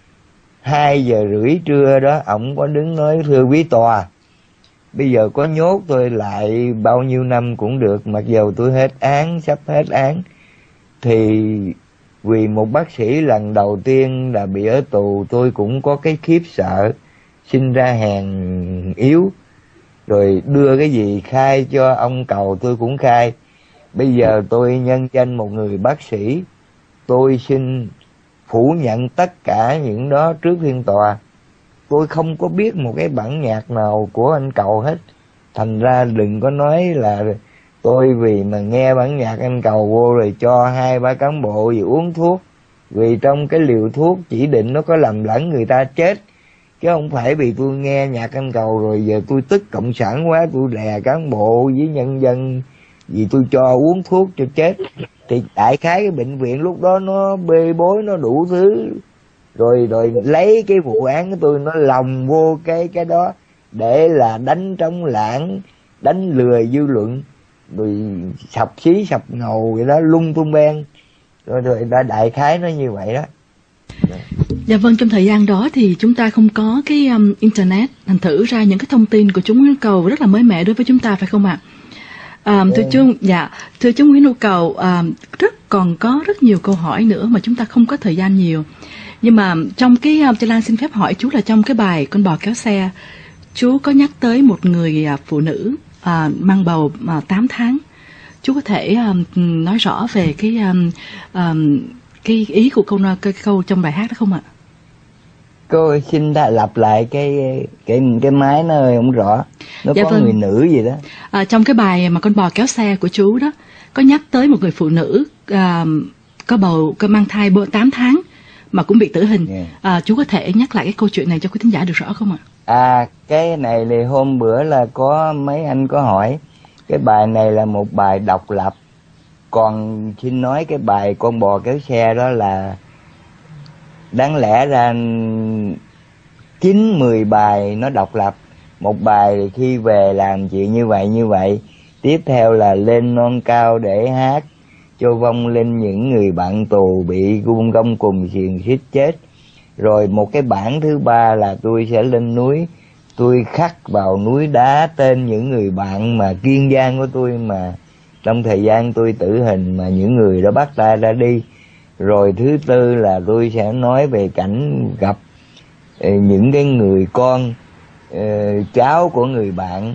2 giờ rưỡi trưa đó, ổng có đứng nói thưa quý tòa, bây giờ có nhốt tôi lại bao nhiêu năm cũng được, mặc dầu tôi hết án, sắp hết án, thì vì một bác sĩ lần đầu tiên là bị ở tù, tôi cũng có cái khiếp sợ, sinh ra hèn yếu, rồi đưa cái gì khai cho ông Cầu tôi cũng khai. Bây giờ tôi nhân danh một người bác sĩ, tôi xin phủ nhận tất cả những đó trước phiên tòa. Tôi không có biết một cái bản nhạc nào của anh Cầu hết. Thành ra đừng có nói là tôi vì mà nghe bản nhạc anh Cầu vô rồi cho 2-3 cán bộ gì uống thuốc, vì trong cái liều thuốc chỉ định nó có làm lẫn người ta chết, chứ không phải vì tôi nghe nhạc anh Cầu rồi giờ tôi tức cộng sản quá, tôi đè cán bộ với nhân dân vì tôi cho uống thuốc cho chết. Thì đại khái cái bệnh viện lúc đó nó bê bối, nó đủ thứ, rồi lấy cái vụ án của tôi nó lồng vô cái đó để là đánh trống lãng, đánh lừa dư luận, rồi sập xí sập ngầu vậy đó, lung tung beng, rồi đã đại khái nó như vậy đó. Dạ vâng, trong thời gian đó thì chúng ta không có cái internet, thành thử ra những cái thông tin của chú Nguyễn Hữu Cầu rất là mới mẻ đối với chúng ta, phải không ạ? Thưa chú Nguyễn Hữu Cầu, còn có rất nhiều câu hỏi nữa mà chúng ta không có thời gian nhiều. Nhưng mà trong cái Cho Lan xin phép hỏi chú là trong cái bài Con bò kéo xe, chú có nhắc tới một người phụ nữ mang bầu 8 tháng Chú có thể nói rõ về cái ý của cái câu trong bài hát đó không ạ? Cô xin lặp lại cái máy nó hơi không rõ. Nó Dạ có vâng. người nữ gì đó. Trong cái bài mà Con bò kéo xe của chú đó có nhắc tới một người phụ nữ có mang thai 8 tháng mà cũng bị tử hình. Chú có thể nhắc lại cái câu chuyện này cho quý thính giả được rõ không ạ? Cái này thì hôm bữa là có mấy anh có hỏi. Cái bài này là một bài độc lập. Còn xin nói cái bài Con bò kéo xe đó là đáng lẽ ra 9-10 bài nó độc lập. Một bài khi về làm chuyện như vậy. Tiếp theo là lên non cao để hát cho vong linh những người bạn tù bị gung gông cùng xiềng xích chết. Rồi một cái bản thứ ba là tôi sẽ lên núi, tôi khắc vào núi đá tên những người bạn mà kiên giang của tôi mà trong thời gian tôi tử hình mà những người đã bắt ta ra đi. Rồi thứ tư là tôi sẽ nói về cảnh gặp những cái người con cháu của người bạn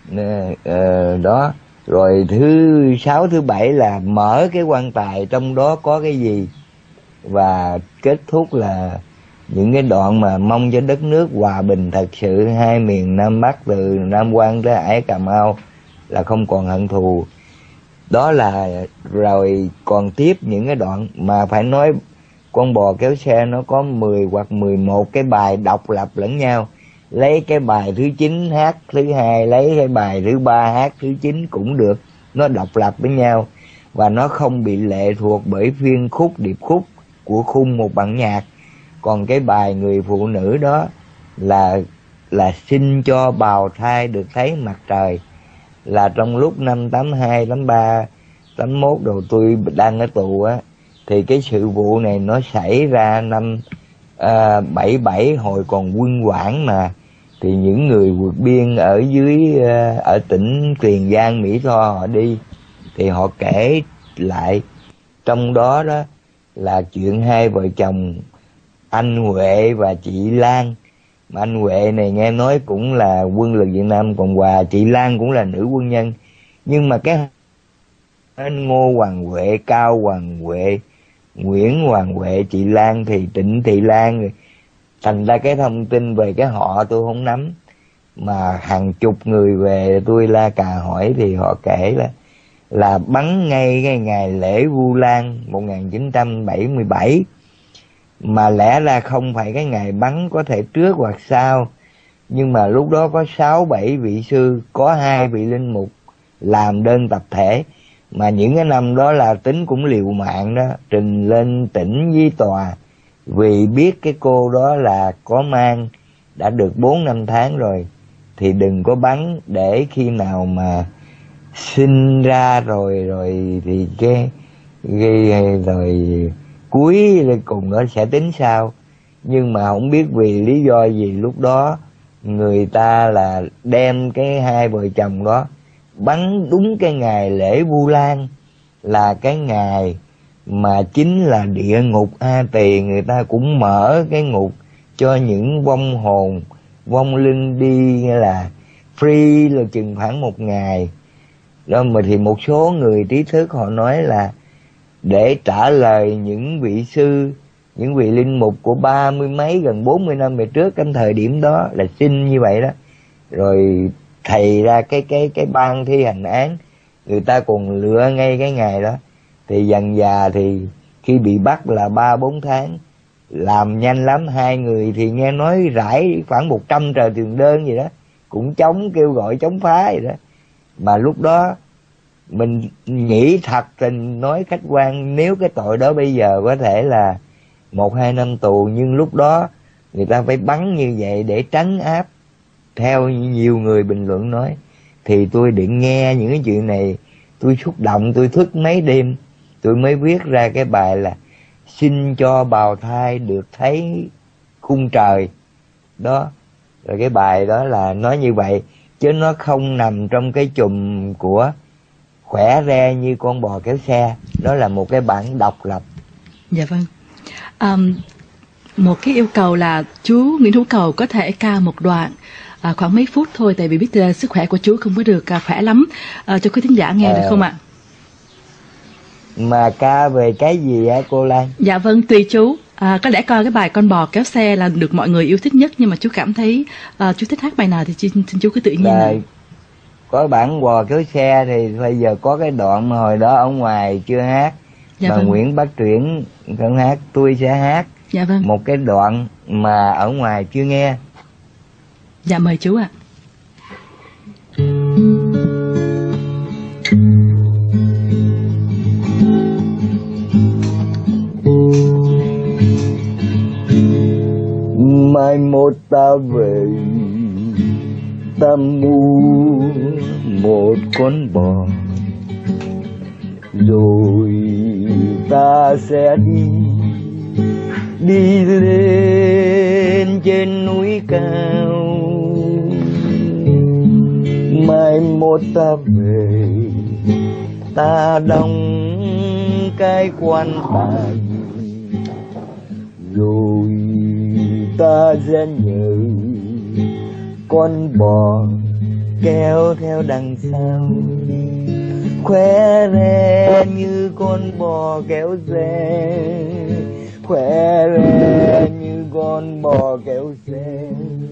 đó. Rồi thứ 6, thứ 7 là mở cái quan tài trong đó có cái gì. Và kết thúc là những cái đoạn mà mong cho đất nước hòa bình thật sự, hai miền Nam Bắc từ Nam Quan tới Ải Cà Mau là không còn hận thù. Đó là rồi còn tiếp những cái đoạn mà phải nói Con bò kéo xe nó có 10 hoặc 11 cái bài độc lập lẫn nhau. Lấy cái bài thứ 9 hát thứ 2, lấy cái bài thứ 3 hát thứ 9 cũng được. Nó độc lập với nhau và nó không bị lệ thuộc bởi phiên khúc điệp khúc của khung một bản nhạc. Còn cái bài người phụ nữ đó là xin cho bào thai được thấy mặt trời, là trong lúc năm 82, 83, 81 rồi tôi đang ở tù á, thì cái sự vụ này nó xảy ra năm 77 hồi còn quân quản mà. Thì những người vượt biên ở dưới ở tỉnh Tiền Giang, Mỹ Tho họ đi thì họ kể lại, trong đó đó là chuyện hai vợ chồng anh Huệ và chị Lan. Mà anh Huệ này nghe nói cũng là quân lực Việt Nam Cộng Hòa, chị Lan cũng là nữ quân nhân. Nhưng mà cái anh Ngô Hoàng Huệ, Cao Hoàng Huệ, Nguyễn Hoàng Huệ, chị Lan thì Trịnh Thị Lan. Thành ra cái thông tin về cái họ tôi không nắm. Mà hàng chục người về tôi la cà hỏi thì họ kể là bắn ngay cái ngày lễ Vu Lan 1977. Mà lẽ ra không phải cái ngày bắn, có thể trước hoặc sau. Nhưng mà lúc đó có 6-7 vị sư, có 2 vị linh mục làm đơn tập thể. Mà những cái năm đó là tính cũng liều mạng đó, trình lên tỉnh với tòa. Vì biết cái cô đó là có mang, đã được 4-5 tháng rồi, thì đừng có bắn, để khi nào mà sinh ra rồi thì cái rồi cuối cùng nó sẽ tính sao. Nhưng mà không biết vì lý do gì lúc đó người ta là đem cái hai vợ chồng đó bắn đúng cái ngày lễ Vu Lan, là cái ngày mà chính là địa ngục A Tỳ. Người ta cũng mở cái ngục cho những vong hồn, vong linh đi, nghĩa là free, là chừng khoảng 1 ngày đó. Mà thì một số người trí thức họ nói là để trả lời những vị sư, những vị linh mục của 30 mấy gần 40 năm về trước, cái thời điểm đó là xin như vậy đó. Rồi thầy ra cái ban thi hành án, người ta còn lựa ngay cái ngày đó. Thì dần dà thì khi bị bắt là 3-4 tháng, làm nhanh lắm. 2 người thì nghe nói rải khoảng 100 tờ tiền đơn gì đó, cũng chống, kêu gọi chống phá gì đó. Mà lúc đó mình nghĩ thật tình nói khách quan, nếu cái tội đó bây giờ có thể là 1-2 năm tù, nhưng lúc đó người ta phải bắn như vậy để trấn áp, theo nhiều người bình luận nói. Thì tôi định nghe những cái chuyện này, tôi xúc động, tôi thức mấy đêm tôi mới viết ra cái bài là xin cho bào thai được thấy khung trời đó. Rồi cái bài đó là nói như vậy, chứ nó không nằm trong cái chùm của khỏe re như Con bò kéo xe. Đó là một cái bản độc lập. Dạ vâng. Một cái yêu cầu là chú Nguyễn Hữu Cầu có thể ca một đoạn khoảng mấy phút thôi, tại vì biết sức khỏe của chú không có được khỏe lắm, cho quý thính giả nghe được không ạ? Mà ca về cái gì hả cô Lan? Dạ vâng, tùy chú. Có lẽ coi cái bài Con bò kéo xe là được mọi người yêu thích nhất, nhưng mà chú cảm thấy chú thích hát bài nào thì xin chú cứ tự nhiên nào. Có bản bò kéo xe thì bây giờ có cái đoạn mà hồi đó ở ngoài chưa hát, dạ mà vâng. Nguyễn Bá Truyển không hát, tôi sẽ hát. Dạ vâng. Một cái đoạn mà ở ngoài chưa nghe. Dạ mời chú ạ. Mai một ta về, ta mua một con bò, rồi ta sẽ đi lên trên núi cao. Mai một ta về, ta đóng cái quan tài, rồi ta sẽ nhờ con bò kéo theo đằng sau, khỏe re như con bò kéo xe, khỏe re như con bò kéo xe.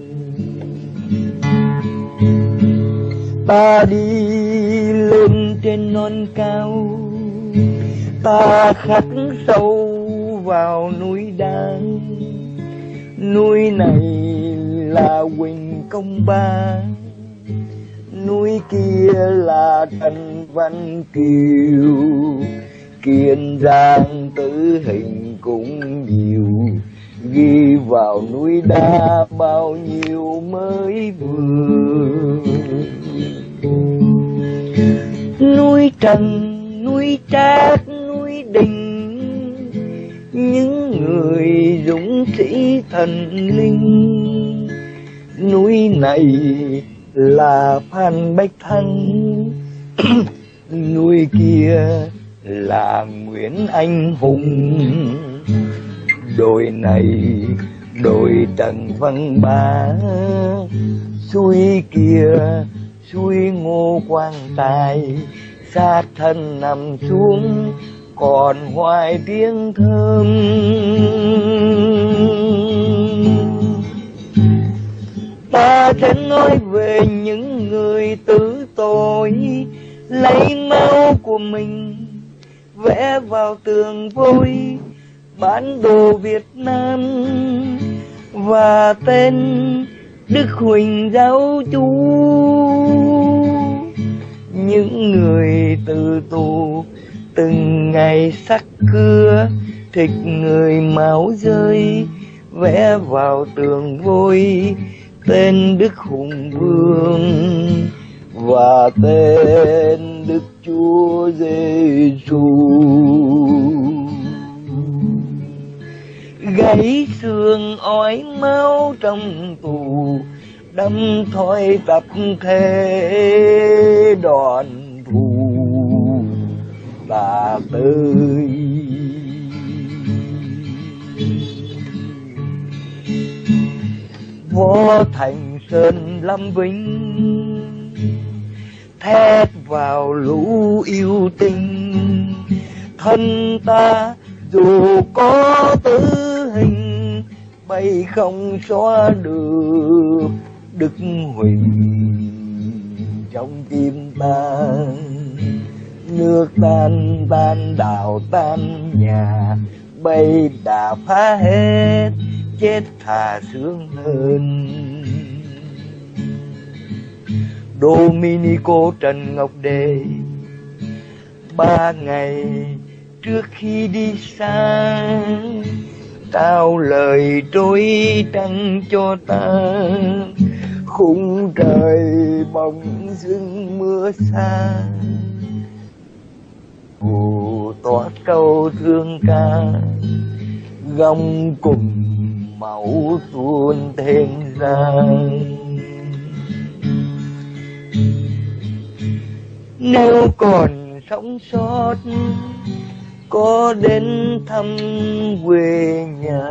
Ta đi lên trên non cao, ta khắc sâu vào núi đá. Núi này là Huỳnh Công Ba, núi kia là Trần Văn Kiều, Kiên Giang Tử Hình cũng nhiều, ghi vào núi đá bao nhiêu mới vừa. Núi Trần, núi Trác, núi Đình, những người dũng sĩ thần linh. Núi này là Phan Bách Thăng, núi kia là Nguyễn Anh Hùng. Đồi này đồi Trần Văn Bá, suối kia suối Ngô Quang Tài. Xác thân nằm xuống còn hoài tiếng thơm. Ta sẽ nói về những người tử tội, lấy máu của mình vẽ vào tường vôi bản đồ Việt Nam và tên Đức Huỳnh Giáo Chủ. Những người từ tù từng ngày sắc cưa, thịt người máu rơi vẽ vào tường vôi tên Đức Hùng Vương và tên Đức Chúa Giêsu. Gãy xương ói máu trong tù, đâm thoi tập thế đòn thù ta tới. Võ Thành Sơn Lâm Vinh thét vào lũ yêu tinh, thân ta dù có tử hình bay không xóa được Đức Huỳnh trong tim ta. Nước tan tan đảo tan nhà, bay đã phá hết chết thà sướng hơn. Dominico Trần Ngọc Đề 3 ngày trước khi đi xa, trao lời trôi trăng cho ta. Khung trời bỗng dưng mưa xa, phù toát câu thương ca, gông cùng máu tuôn thêm ra. Nếu còn sống sót có đến thăm quê nhà,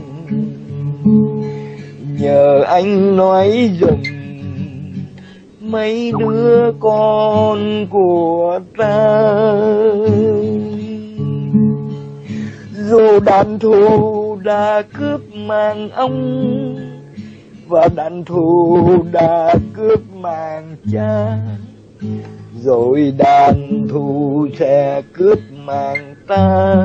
nhờ anh nói dùm mấy đứa con của ta. Dù đàn thù đã cướp mạng ông và đàn thù đã cướp mạng cha, rồi đàn thù sẽ cướp mạng ta.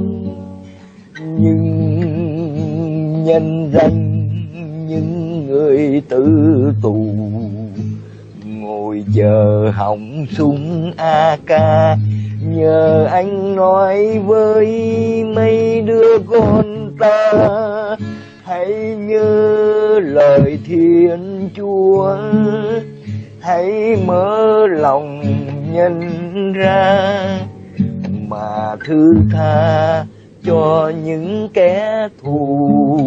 Nhưng nhân danh những người tử tù ngồi chờ họng súng AK, nhờ anh nói với mấy đứa con ta, hãy nhớ lời Thiên Chúa, hãy mở lòng nhân ra mà thứ tha cho những kẻ thù.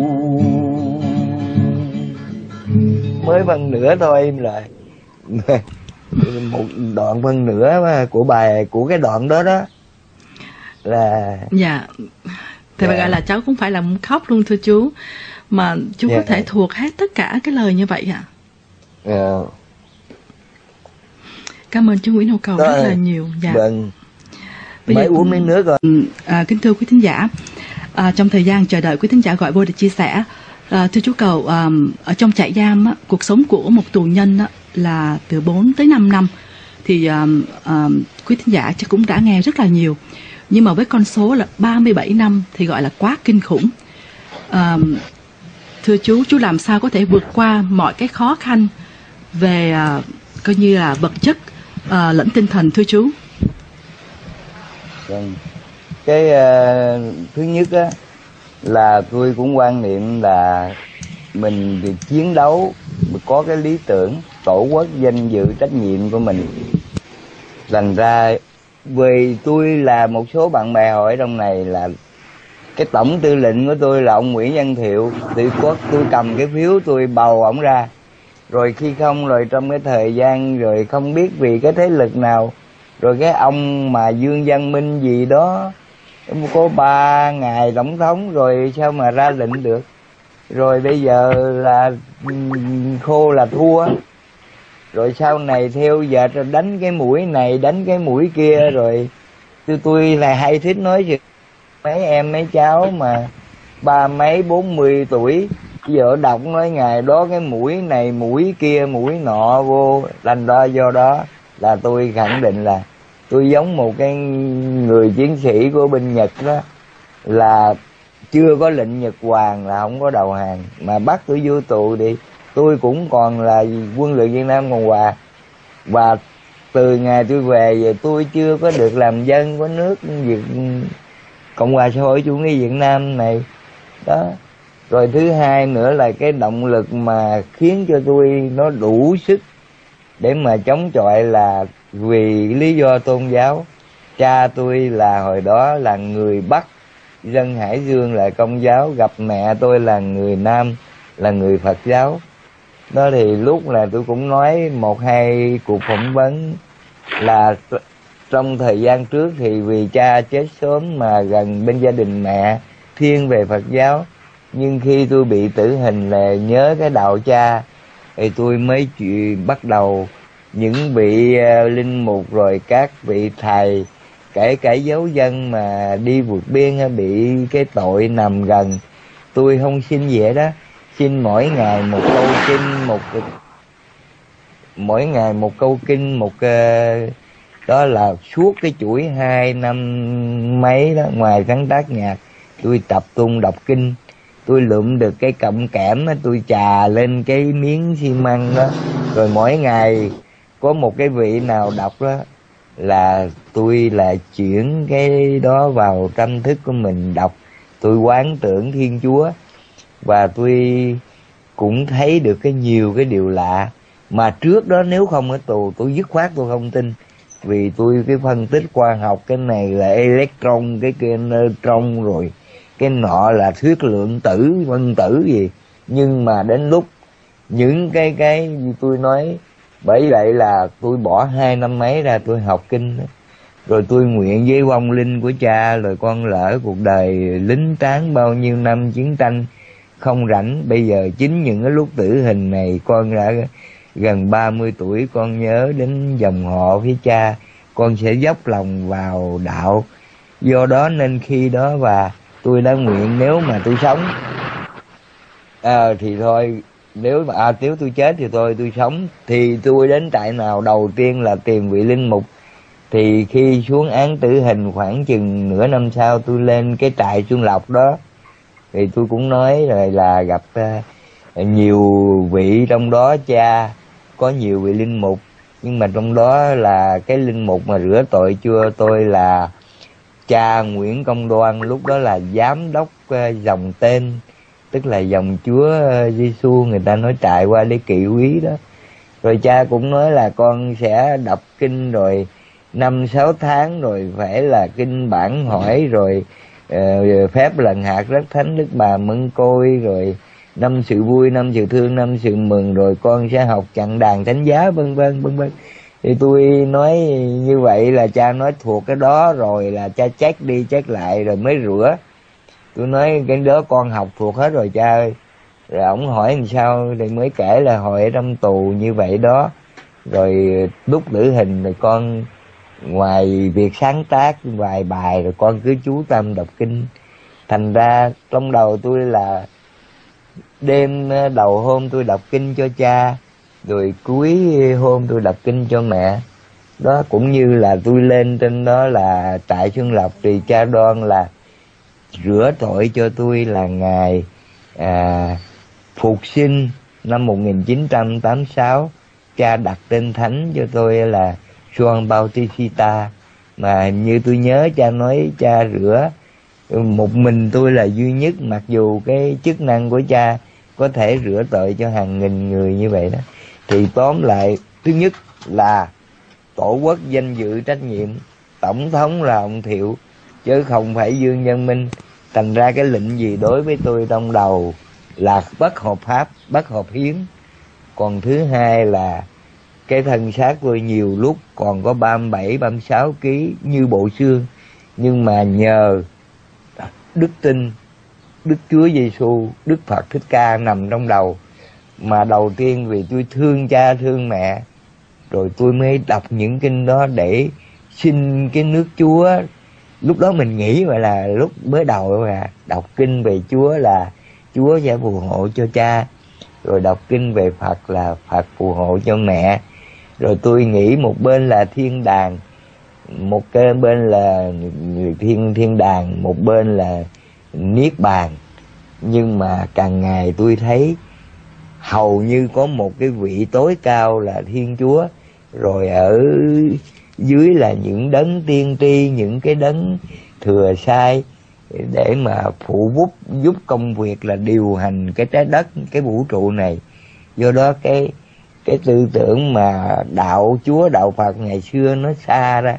Mới phần nữa thôi em lại một đoạn phân nữa của bài, của cái đoạn đó đó là dạ. Thì bà gọi là cháu cũng phải là muốn khóc luôn thưa chú, mà chú có thể thuộc hết tất cả cái lời như vậy hả? Cảm ơn chú Nguyễn Hữu Cầu rất là nhiều. Dạ. Vâng. Bây Mới giờ, uống miếng nước rồi. Kính thưa quý thính giả, trong thời gian chờ đợi quý thính giả gọi vô để chia sẻ, thưa chú Cầu, ở trong trại giam á, cuộc sống của một tù nhân á, là từ 4 tới 5 năm thì quý thính giả chắc cũng đã nghe rất là nhiều, nhưng mà với con số là 37 năm thì gọi là quá kinh khủng. Thưa chú làm sao có thể vượt qua mọi cái khó khăn về coi như là vật chất lẫn tinh thần thưa chú? Vâng. Cái thứ nhất á là tôi cũng quan niệm là mình chiến đấu có cái lý tưởng, tổ quốc, danh dự, trách nhiệm của mình. Thành ra vì tôi là một số bạn bè hỏi trong này là cái tổng tư lệnh của tôi là ông Nguyễn Văn Thiệu, thì tôi cầm cái phiếu tôi bầu ổng ra. Rồi khi không, rồi trong cái thời gian rồi không biết vì cái thế lực nào, rồi cái ông mà Dương Văn Minh gì đó có 3 ngày tổng thống rồi sao mà ra lệnh được. Rồi bây giờ là khô là thua. Rồi sau này theo giờ đánh cái mũi này, đánh cái mũi kia. Rồi tôi là hay thích nói chuyện mấy em mấy cháu mà 30 mấy 40 tuổi, giờ đọc nói ngày đó cái mũi này mũi kia mũi nọ vô. Thành ra do đó là tôi khẳng định là tôi giống một cái người chiến sĩ của bên Nhật đó, là chưa có lệnh Nhật Hoàng là không có đầu hàng, mà bắt tôi vô tù thì tôi cũng còn là quân lực Việt Nam Cộng Hòa. Và từ ngày tôi về tôi chưa có được làm dân của nước Cộng hòa xã hội chủ nghĩa Việt Nam này đó. Rồi thứ hai nữa là cái động lực mà khiến cho tôi nó đủ sức để mà chống chọi là vì lý do tôn giáo. Cha tôi là hồi đó là người Bắc, dân Hải Dương là Công giáo, gặp mẹ tôi là người Nam, là người Phật giáo. Đó thì lúc là tôi cũng nói 1-2 cuộc phỏng vấn là trong thời gian trước thì vì cha chết sớm mà gần bên gia đình mẹ thiên về Phật giáo. Nhưng khi tôi bị tử hình là nhớ cái đạo cha thì tôi mới bắt đầu những vị linh mục rồi các vị thầy, kể cả giáo dân mà đi vượt biên bị cái tội nằm gần. Tôi không xin gì hết đó, xin mỗi ngày một câu kinh, mỗi ngày một câu kinh, đó là suốt cái chuỗi 2 năm mấy đó. Ngoài sáng tác nhạc tôi tập trung đọc kinh, tôi lượm được cái cọng kẽm tôi chà lên cái miếng xi măng đó, rồi mỗi ngày có một cái vị nào đọc đó là tôi lại chuyển cái đó vào tâm thức của mình đọc. Tôi quán tưởng Thiên Chúa và tôi cũng thấy được nhiều cái điều lạ mà trước đó nếu không ở tù tôi dứt khoát tôi không tin. Vì tôi cái phân tích khoa học, cái này là electron, cái kia neutron, rồi cái nọ là thuyết lượng tử, phân tử gì. Nhưng mà đến lúc những cái như tôi nói, bởi vậy là tôi bỏ 2 năm mấy ra tôi học kinh đó. Rồi tôi nguyện với vong linh của cha, rồi con lỡ cuộc đời lính tráng bao nhiêu năm chiến tranh không rảnh, bây giờ chính những cái lúc tử hình này con đã gần 30 tuổi con nhớ đến dòng họ phía cha, con sẽ dốc lòng vào đạo. Do đó nên khi đó và tôi đã nguyện nếu mà tôi sống thì thôi, nếu mà nếu tôi chết thì thôi, tôi sống thì tôi đến trại nào đầu tiên là tìm vị linh mục. Thì khi xuống án tử hình khoảng chừng nửa năm sau, tôi lên cái trại Xuân Lộc đó, thì tôi cũng nói rồi là gặp nhiều vị, trong đó cha có nhiều vị linh mục, nhưng mà trong đó là cái linh mục mà rửa tội cho tôi là cha Nguyễn Công Đoan, lúc đó là giám đốc dòng tên, tức là dòng Chúa Giêsu, người ta nói trại qua để kỵ quý đó. Rồi cha cũng nói là con sẽ đọc kinh rồi 5-6 tháng rồi phải là kinh bản hỏi, rồi phép lần hạt rất thánh Đức Bà Mân Côi, rồi năm sự vui, năm sự thương, năm sự mừng, rồi con sẽ học chặn đàn thánh giá, vân vân vân vân. Thì tôi nói như vậy là cha nói thuộc cái đó rồi là cha check đi check lại rồi mới rửa. Tôi nói cái đó con học thuộc hết rồi cha ơi. Rồi ổng hỏi làm sao thì mới kể là hồi ở trong tù như vậy đó, rồi lúc tử hình rồi con ngoài việc sáng tác vài bài rồi con cứ chú tâm đọc kinh. Thành ra trong đầu tôi là đêm đầu hôm tôi đọc kinh cho cha, rồi cuối hôm tôi đọc kinh cho mẹ. Đó cũng như là tôi lên trên đó là trại Xuân Lộc thì cha Đoan là rửa tội cho tôi là ngày phục sinh năm 1986. Cha đặt tên thánh cho tôi là Juan Bautista, mà như tôi nhớ cha nói cha rửa một mình tôi là duy nhất, mặc dù cái chức năng của cha có thể rửa tội cho hàng nghìn người như vậy đó. Thì tóm lại, thứ nhất là tổ quốc danh dự trách nhiệm, tổng thống là ông Thiệu chứ không phải Dương Nhân Minh. Thành ra cái lệnh gì đối với tôi trong đầu là bất hợp pháp, bất hợp hiến. Còn thứ hai là cái thân xác tôi nhiều lúc còn có 37-36 kg như bộ xương, nhưng mà nhờ đức tin Đức Chúa Giêsu, Đức Phật Thích Ca nằm trong đầu. Mà đầu tiên vì tôi thương cha thương mẹ, rồi tôi mới đọc những kinh đó để xin cái nước Chúa. Lúc đó mình nghĩ vậy là lúc mới đầu là đọc kinh về Chúa là Chúa sẽ phù hộ cho cha, rồi đọc kinh về Phật là Phật phù hộ cho mẹ. Rồi tôi nghĩ một bên là thiên đàng, một cái bên là thiên đàng, một bên là niết bàn. Nhưng mà càng ngày tôi thấy hầu như có một cái vị tối cao là Thiên Chúa, rồi ở dưới là những đấng tiên tri, những cái đấng thừa sai để mà phụ giúp công việc là điều hành cái trái đất, cái vũ trụ này. Do đó cái tư tưởng mà đạo Chúa, đạo Phật ngày xưa nó xa ra,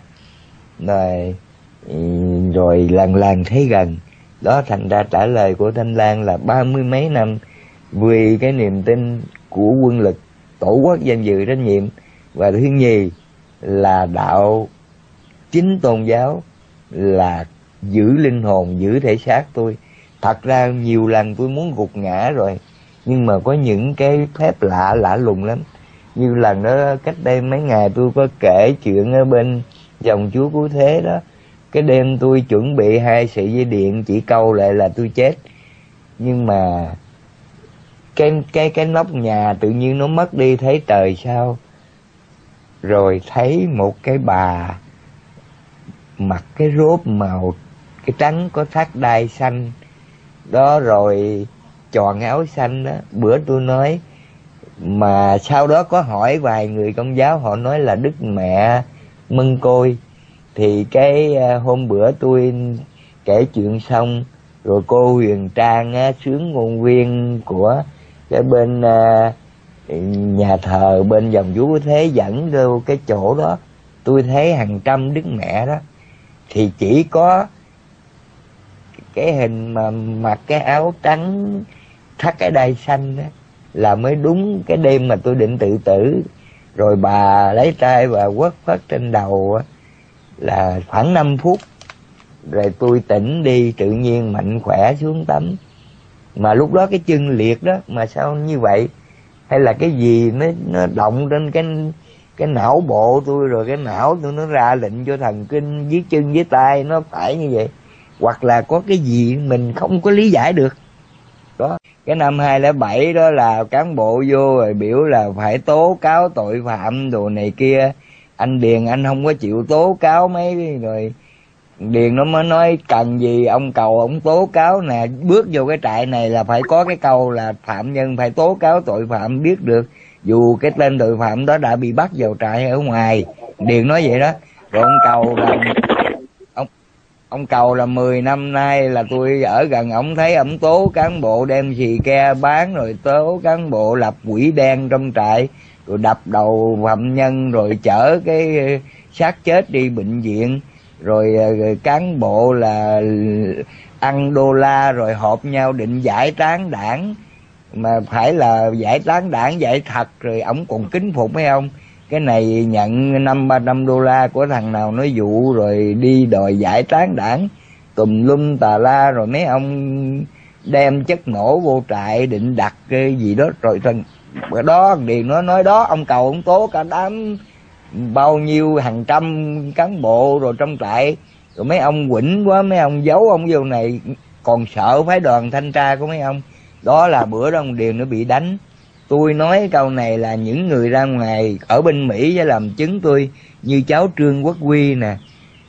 rồi lần lần thấy gần. Đó, thành ra trả lời của Thanh Lan là 30 mấy năm vì cái niềm tin của quân lực, tổ quốc danh dự trách nhiệm. Và thứ nhì là đạo chính tôn giáo là giữ linh hồn, giữ thể xác tôi. Thật ra nhiều lần tôi muốn gục ngã rồi, nhưng mà có những cái phép lạ lùng lắm. Như lần đó cách đây mấy ngày tôi có kể chuyện ở bên dòng Chúa Cứu Thế đó. Cái đêm tôi chuẩn bị 2 sợi dây điện chỉ câu lại là tôi chết. Nhưng mà cái nóc nhà tự nhiên nó mất đi, thấy trời sao. Rồi thấy một cái bà mặc cái rốp màu cái trắng có thắt đai xanh đó, rồi tròn áo xanh đó. Bữa tôi nói, mà sau đó có hỏi vài người Công giáo, họ nói là Đức Mẹ Mân Côi. Thì cái hôm bữa tôi kể chuyện xong, rồi cô Huyền Trang sướng ngôn viên của cái bên nhà thờ bên dòng Chúa Thế dẫn vô cái chỗ đó, tôi thấy hàng trăm Đức Mẹ đó. Thì chỉ có cái hình mà mặc cái áo trắng thắt cái đai xanh đó là mới đúng cái đêm mà tôi định tự tử. Rồi bà lấy tay và quất phất trên đầu là khoảng 5 phút. Rồi tôi tỉnh đi, tự nhiên mạnh khỏe xuống tắm. Mà lúc đó cái chân liệt đó, mà sao như vậy? hay là cái gì nó động trên cái não bộ tôi, rồi cái não tôi nó ra lệnh cho thần kinh dưới chân dưới tay nó phải như vậy, hoặc là có cái gì mình không có lý giải được. Đó, cái năm 2007 đó là cán bộ vô rồi biểu là phải tố cáo tội phạm đồ này kia. Anh Điền anh không có chịu tố cáo mấy, rồi Điền nó mới nói cần gì ông Cầu ông tố cáo nè, bước vô cái trại này là phải có cái câu là phạm nhân phải tố cáo tội phạm biết được, dù cái tên tội phạm đó đã bị bắt vào trại ở ngoài. Điền nói vậy đó. Rồi ông Cầu là 10 năm nay là tôi ở gần ổng, thấy ổng tố cán bộ đem xì ke bán, rồi tố cán bộ lập quỹ đen trong trại, rồi đập đầu phạm nhân, rồi chở cái xác chết đi bệnh viện, rồi cán bộ là ăn đô la rồi họp nhau định giải tán đảng, mà phải là giải tán đảng giải thật, rồi ổng còn kính phục mấy ông. Cái này nhận 500-300 đô la của thằng nào nói dụ rồi đi đòi giải tán đảng tùm lum tà la, rồi mấy ông đem chất nổ vô trại định đặt cái gì đó, rồi đó Điền nó nói đó, ông Cầu ông tố cả đám bao nhiêu hàng trăm cán bộ rồi trong trại, rồi mấy ông quỉnh quá, mấy ông giấu ông vô này, còn sợ phái đoàn thanh tra của mấy ông. Đó là bữa đó ông Điền nó bị đánh. Tôi nói câu này là những người ra ngoài ở bên Mỹ sẽ làm chứng tôi, như cháu Trương Quốc Huy nè,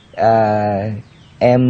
em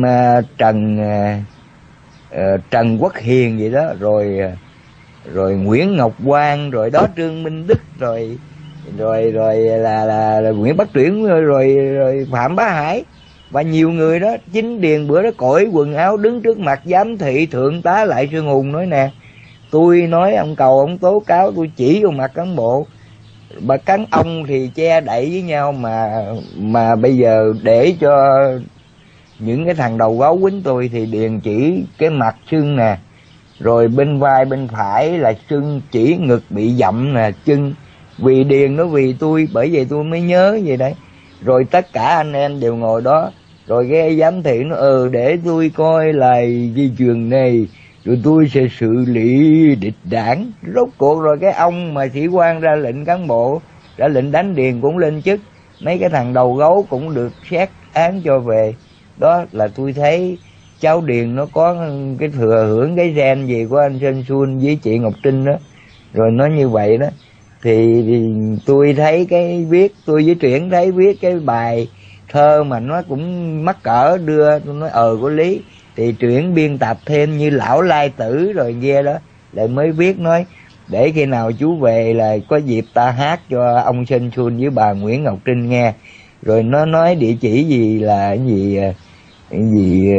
Trần Quốc Hiền vậy đó, rồi Nguyễn Ngọc Quang, rồi đó Trương Minh Đức, rồi là Nguyễn Bắc Tuyển, rồi Phạm Bá Hải và nhiều người đó. Chính Điền bữa đó cởi quần áo đứng trước mặt giám thị thượng tá Lại Sương Hùng nói nè, tôi nói ông Cầu ông tố cáo, tôi chỉ vô mặt cán bộ, mà cán ông thì che đậy với nhau, mà bây giờ để cho những cái thằng đầu gấu quýnh tôi thì Điền chỉ cái mặt sưng nè, rồi bên vai bên phải là sưng, chỉ ngực bị dặm nè, chân. Vì Điền nó vì tôi, bởi vậy tôi mới nhớ vậy đấy. Rồi tất cả anh em đều ngồi đó, rồi cái giám thị nó để tôi coi lại ghi trường này, rồi tôi sẽ xử lý địch đảng. Rốt cuộc rồi cái ông mà sĩ quan ra lệnh cán bộ, ra lệnh đánh Điền cũng lên chức, mấy cái thằng đầu gấu cũng được xét án cho về. Đó là tôi thấy cháu Điền nó có cái thừa hưởng cái gen gì của anh Sơn Xuân với chị Ngọc Trinh đó, rồi nó như vậy đó. Thì tôi thấy cái viết, tôi với Truyển thấy viết cái bài thơ mà nó cũng mắc cỡ, đưa tôi nói có lý, thì Truyển biên tập thêm như Lão Lai Tử rồi kia đó, lại mới viết nói để khi nào chú về là có dịp ta hát cho ông Sơn Xuân với bà Nguyễn Ngọc Trinh nghe. Rồi nó nói địa chỉ gì là cái gì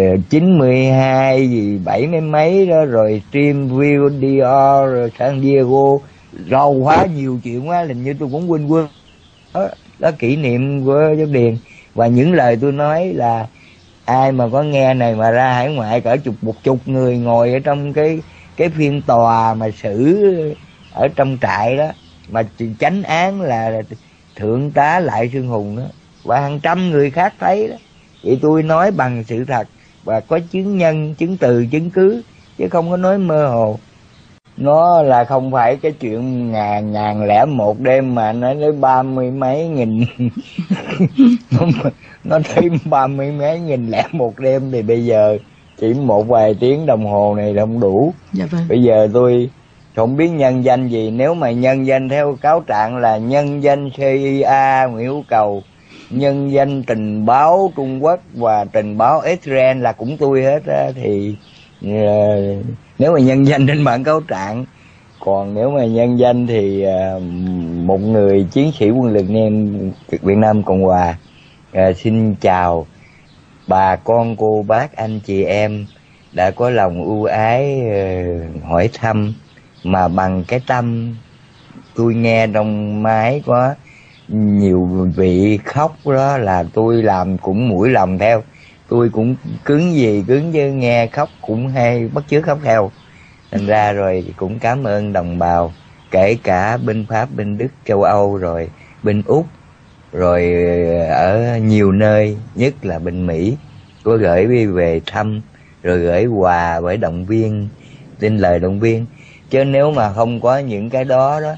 92 gì 70 mấy đó, rồi Streamview Dior, rồi San Diego, rầu quá nhiều chuyện quá, hình như tôi cũng quên đó kỷ niệm của cháu Điền. Và những lời tôi nói là ai mà có nghe này mà ra hải ngoại cỡ một chục người ngồi ở trong cái phiên tòa mà xử ở trong trại đó, mà chánh án là thượng tá Lại Sương Hùng đó, và hàng trăm người khác thấy đó. Vậy tôi nói bằng sự thật và có chứng nhân, chứng từ, chứng cứ, chứ không có nói mơ hồ. Nó là không phải cái chuyện ngàn lẻ một đêm mà nó tới 30 mấy nghìn nó thấy 30 mấy nghìn lẻ một đêm, thì bây giờ chỉ một vài tiếng đồng hồ này là không đủ. Dạ vâng. Bây giờ tôi không biết nhân danh gì, nếu mà nhân danh theo cáo trạng là nhân danh CIA Nguyễn Hữu Cầu, nhân danh tình báo Trung Quốc và tình báo Israel là cũng tôi hết á. Thì nếu mà nhân danh trên bản cáo trạng, còn nếu mà nhân danh thì một người chiến sĩ quân lực Việt Nam Cộng Hòa. Xin chào bà con cô bác anh chị em đã có lòng ưu ái hỏi thăm, mà bằng cái tâm tôi nghe trong máy có nhiều vị khóc đó, là tôi làm cũng mũi lòng theo, tôi cũng cứng chứ nghe khóc cũng hay bắt chước khóc theo. Thành ra rồi cũng cảm ơn đồng bào, kể cả bên Pháp, bên Đức, châu Âu, rồi bên Úc, rồi ở nhiều nơi, nhất là bên Mỹ, có gửi về thăm, rồi gửi quà với động viên, tin lời động viên. Chứ nếu mà không có những cái đó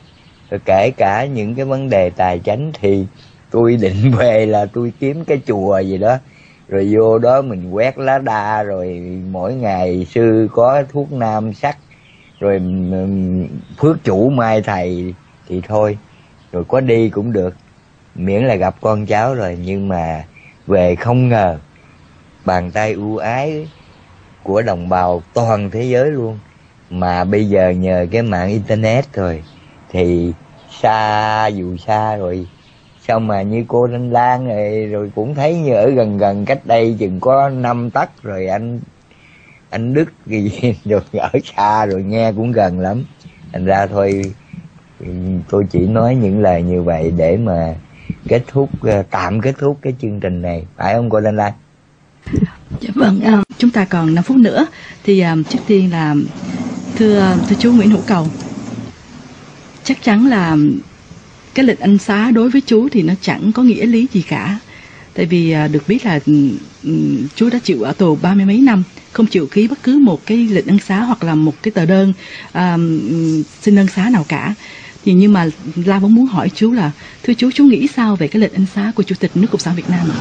Rồi kể cả những cái vấn đề tài chánh thì tôi định về là tôi kiếm cái chùa gì đó, rồi vô đó mình quét lá đa, rồi mỗi ngày sư có thuốc nam sắc, rồi phước chủ mai thầy thì thôi, rồi có đi cũng được, miễn là gặp con cháu rồi. Nhưng mà về không ngờ bàn tay ưu ái của đồng bào toàn thế giới luôn, mà bây giờ nhờ cái mạng internet rồi thì xa dù xa rồi, sao mà như cô Thanh Lan này rồi cũng thấy như ở gần gần cách đây chừng có 5 tấc, rồi anh Đức gì rồi ở xa rồi nghe cũng gần lắm. Thành ra thôi, tôi chỉ nói những lời như vậy để mà tạm kết thúc cái chương trình này, phải không cô Thanh Lan? Dạ vâng, chúng ta còn 5 phút nữa thì trước tiên là thưa chú Nguyễn Hữu Cầu, chắc chắn là cái lệnh ân xá đối với chú thì nó chẳng có nghĩa lý gì cả, tại vì được biết là chú đã chịu ở tù 30 mấy năm, không chịu ký bất cứ một cái lệnh ân xá hoặc là một cái tờ đơn xin ân xá nào cả. Thì nhưng mà La vẫn muốn hỏi chú là, thưa chú nghĩ sao về cái lệnh ân xá của Chủ tịch nước Cộng sản Việt Nam ạ?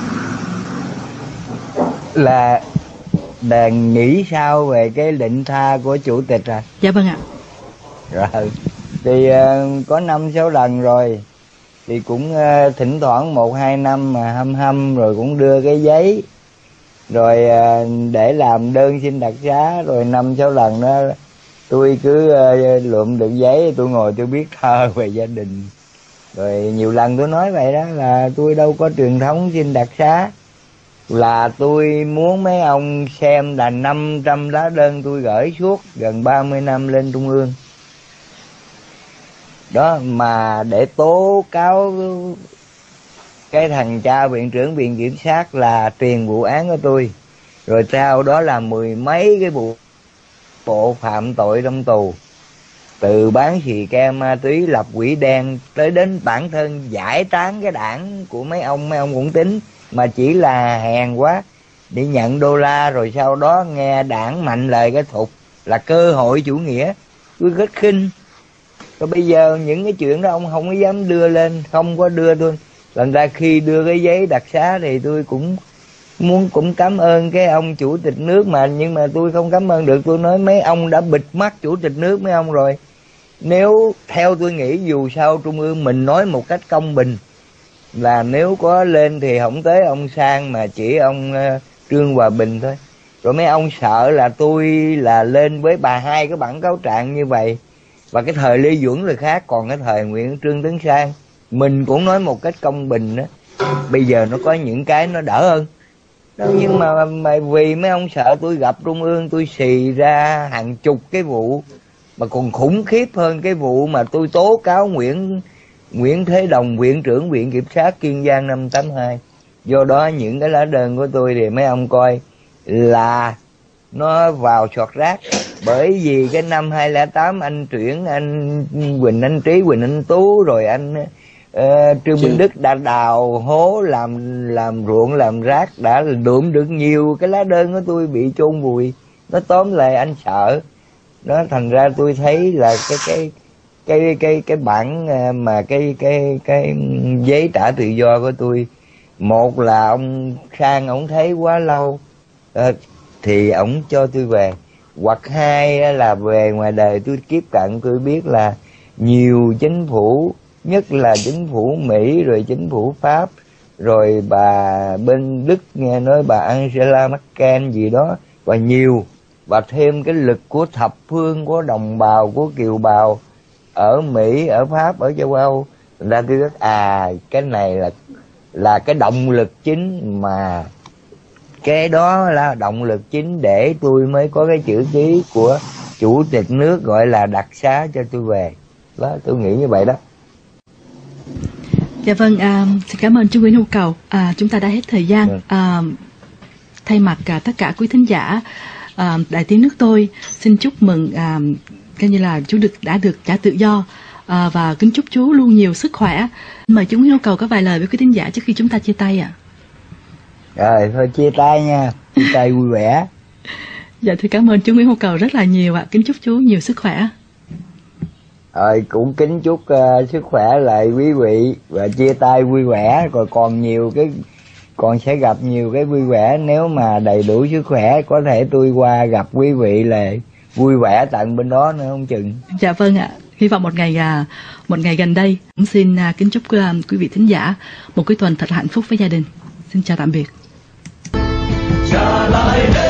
Là đang nghĩ sao về cái lệnh tha của chủ tịch à? Dạ vâng ạ. Rồi thì có 5-6 lần rồi, thì cũng thỉnh thoảng 1-2 năm mà hâm rồi cũng đưa cái giấy rồi để làm đơn xin đặc xá, rồi 5-6 lần đó tôi cứ lượm được giấy, tôi ngồi tôi viết thơ về gia đình. Rồi nhiều lần tôi nói vậy đó, là tôi đâu có truyền thống xin đặc xá, là tôi muốn mấy ông xem là 500 lá đơn tôi gửi suốt gần 30 năm lên Trung ương đó, mà để tố cáo cái thằng cha viện trưởng viện kiểm sát là truyền vụ án của tôi, rồi sau đó là 10 mấy cái bộ phạm tội trong tù, từ bán xì ke ma túy, lập quỹ đen, tới đến bản thân giải tán cái đảng của mấy ông cũng tính, mà chỉ là hèn quá để nhận đô la, rồi sau đó nghe đảng mạnh lời cái thục là cơ hội chủ nghĩa, tôi rất khinh. Rồi bây giờ những cái chuyện đó ông không có dám đưa lên, không có đưa tôi. Lần ra khi đưa cái giấy đặc xá thì tôi cũng cũng cảm ơn cái ông chủ tịch nước mà, nhưng mà tôi không cảm ơn được. Tôi nói mấy ông đã bịt mắt chủ tịch nước mấy ông rồi. Nếu theo tôi nghĩ, dù sao Trung ương mình nói một cách công bình, là nếu có lên thì không tới ông Sang mà chỉ ông Trương Hòa Bình thôi. Rồi mấy ông sợ là tôi là lên với bà hai cái bản cáo trạng như vậy. Và cái thời Lê Duẩn là khác, còn cái thời Trương Tấn Sang mình cũng nói một cách công bình đó. Bây giờ nó có những cái nó đỡ hơn đó, nhưng mà vì mấy ông sợ tôi gặp Trung ương tôi xì ra hàng chục cái vụ mà còn khủng khiếp hơn cái vụ mà tôi tố cáo Nguyễn Thế Đồng, viện trưởng viện kiểm sát Kiên Giang năm 82. Do đó những cái lá đơn của tôi thì mấy ông coi là nó vào sọt rác. Bởi vì cái năm 2008 anh chuyển anh Quỳnh Anh Trí, Quỳnh Anh Tú, rồi anh Trương Minh Đức đã đào hố làm ruộng làm rác, đã lượm được nhiều cái lá đơn của tôi bị chôn vùi. Nó tóm lại anh sợ nó, thành ra tôi thấy là cái bản mà cái giấy trả tự do của tôi, một là ông Sang ổng thấy quá lâu thì ổng cho tôi về, hoặc hai là về ngoài đời tôi tiếp cận tôi biết là nhiều chính phủ, nhất là chính phủ Mỹ, rồi chính phủ Pháp, rồi bà bên Đức nghe nói bà Angela Merkel gì đó, và nhiều, và thêm cái lực của thập phương, của đồng bào, của kiều bào ở Mỹ, ở Pháp, ở châu Âu. Thành ra tôi biết cái này là cái động lực chính, mà cái đó là động lực chính để tôi mới có cái chữ ký của chủ tịch nước gọi là đặc xá cho tôi về đó. Tôi nghĩ như vậy đó. Dạ vâng, xin cảm ơn chú Nguyễn Hữu Cầu. Chúng ta đã hết thời gian. Thay mặt tất cả quý thính giả Đài Tiếng Nước Tôi xin chúc mừng coi như là chú đã được trả tự do, và kính chúc chú luôn nhiều sức khỏe. Mời chú Nguyễn Hữu Cầu có vài lời với quý thính giả trước khi chúng ta chia tay ạ. Rồi thôi chia tay nha, chia tay vui vẻ. Dạ thưa cảm ơn chú Nguyễn Hữu Cầu rất là nhiều ạ. Kính chúc chú nhiều sức khỏe. Cũng kính chúc sức khỏe lại quý vị và chia tay vui vẻ, rồi còn sẽ gặp nhiều cái vui vẻ. Nếu mà đầy đủ sức khỏe có thể tôi qua gặp quý vị là vui vẻ tận bên đó nữa không chừng. Dạ vâng ạ. Hy vọng một ngày gần đây cũng xin kính chúc quý vị thính giả một cuối tuần thật hạnh phúc với gia đình. Xin chào tạm biệt.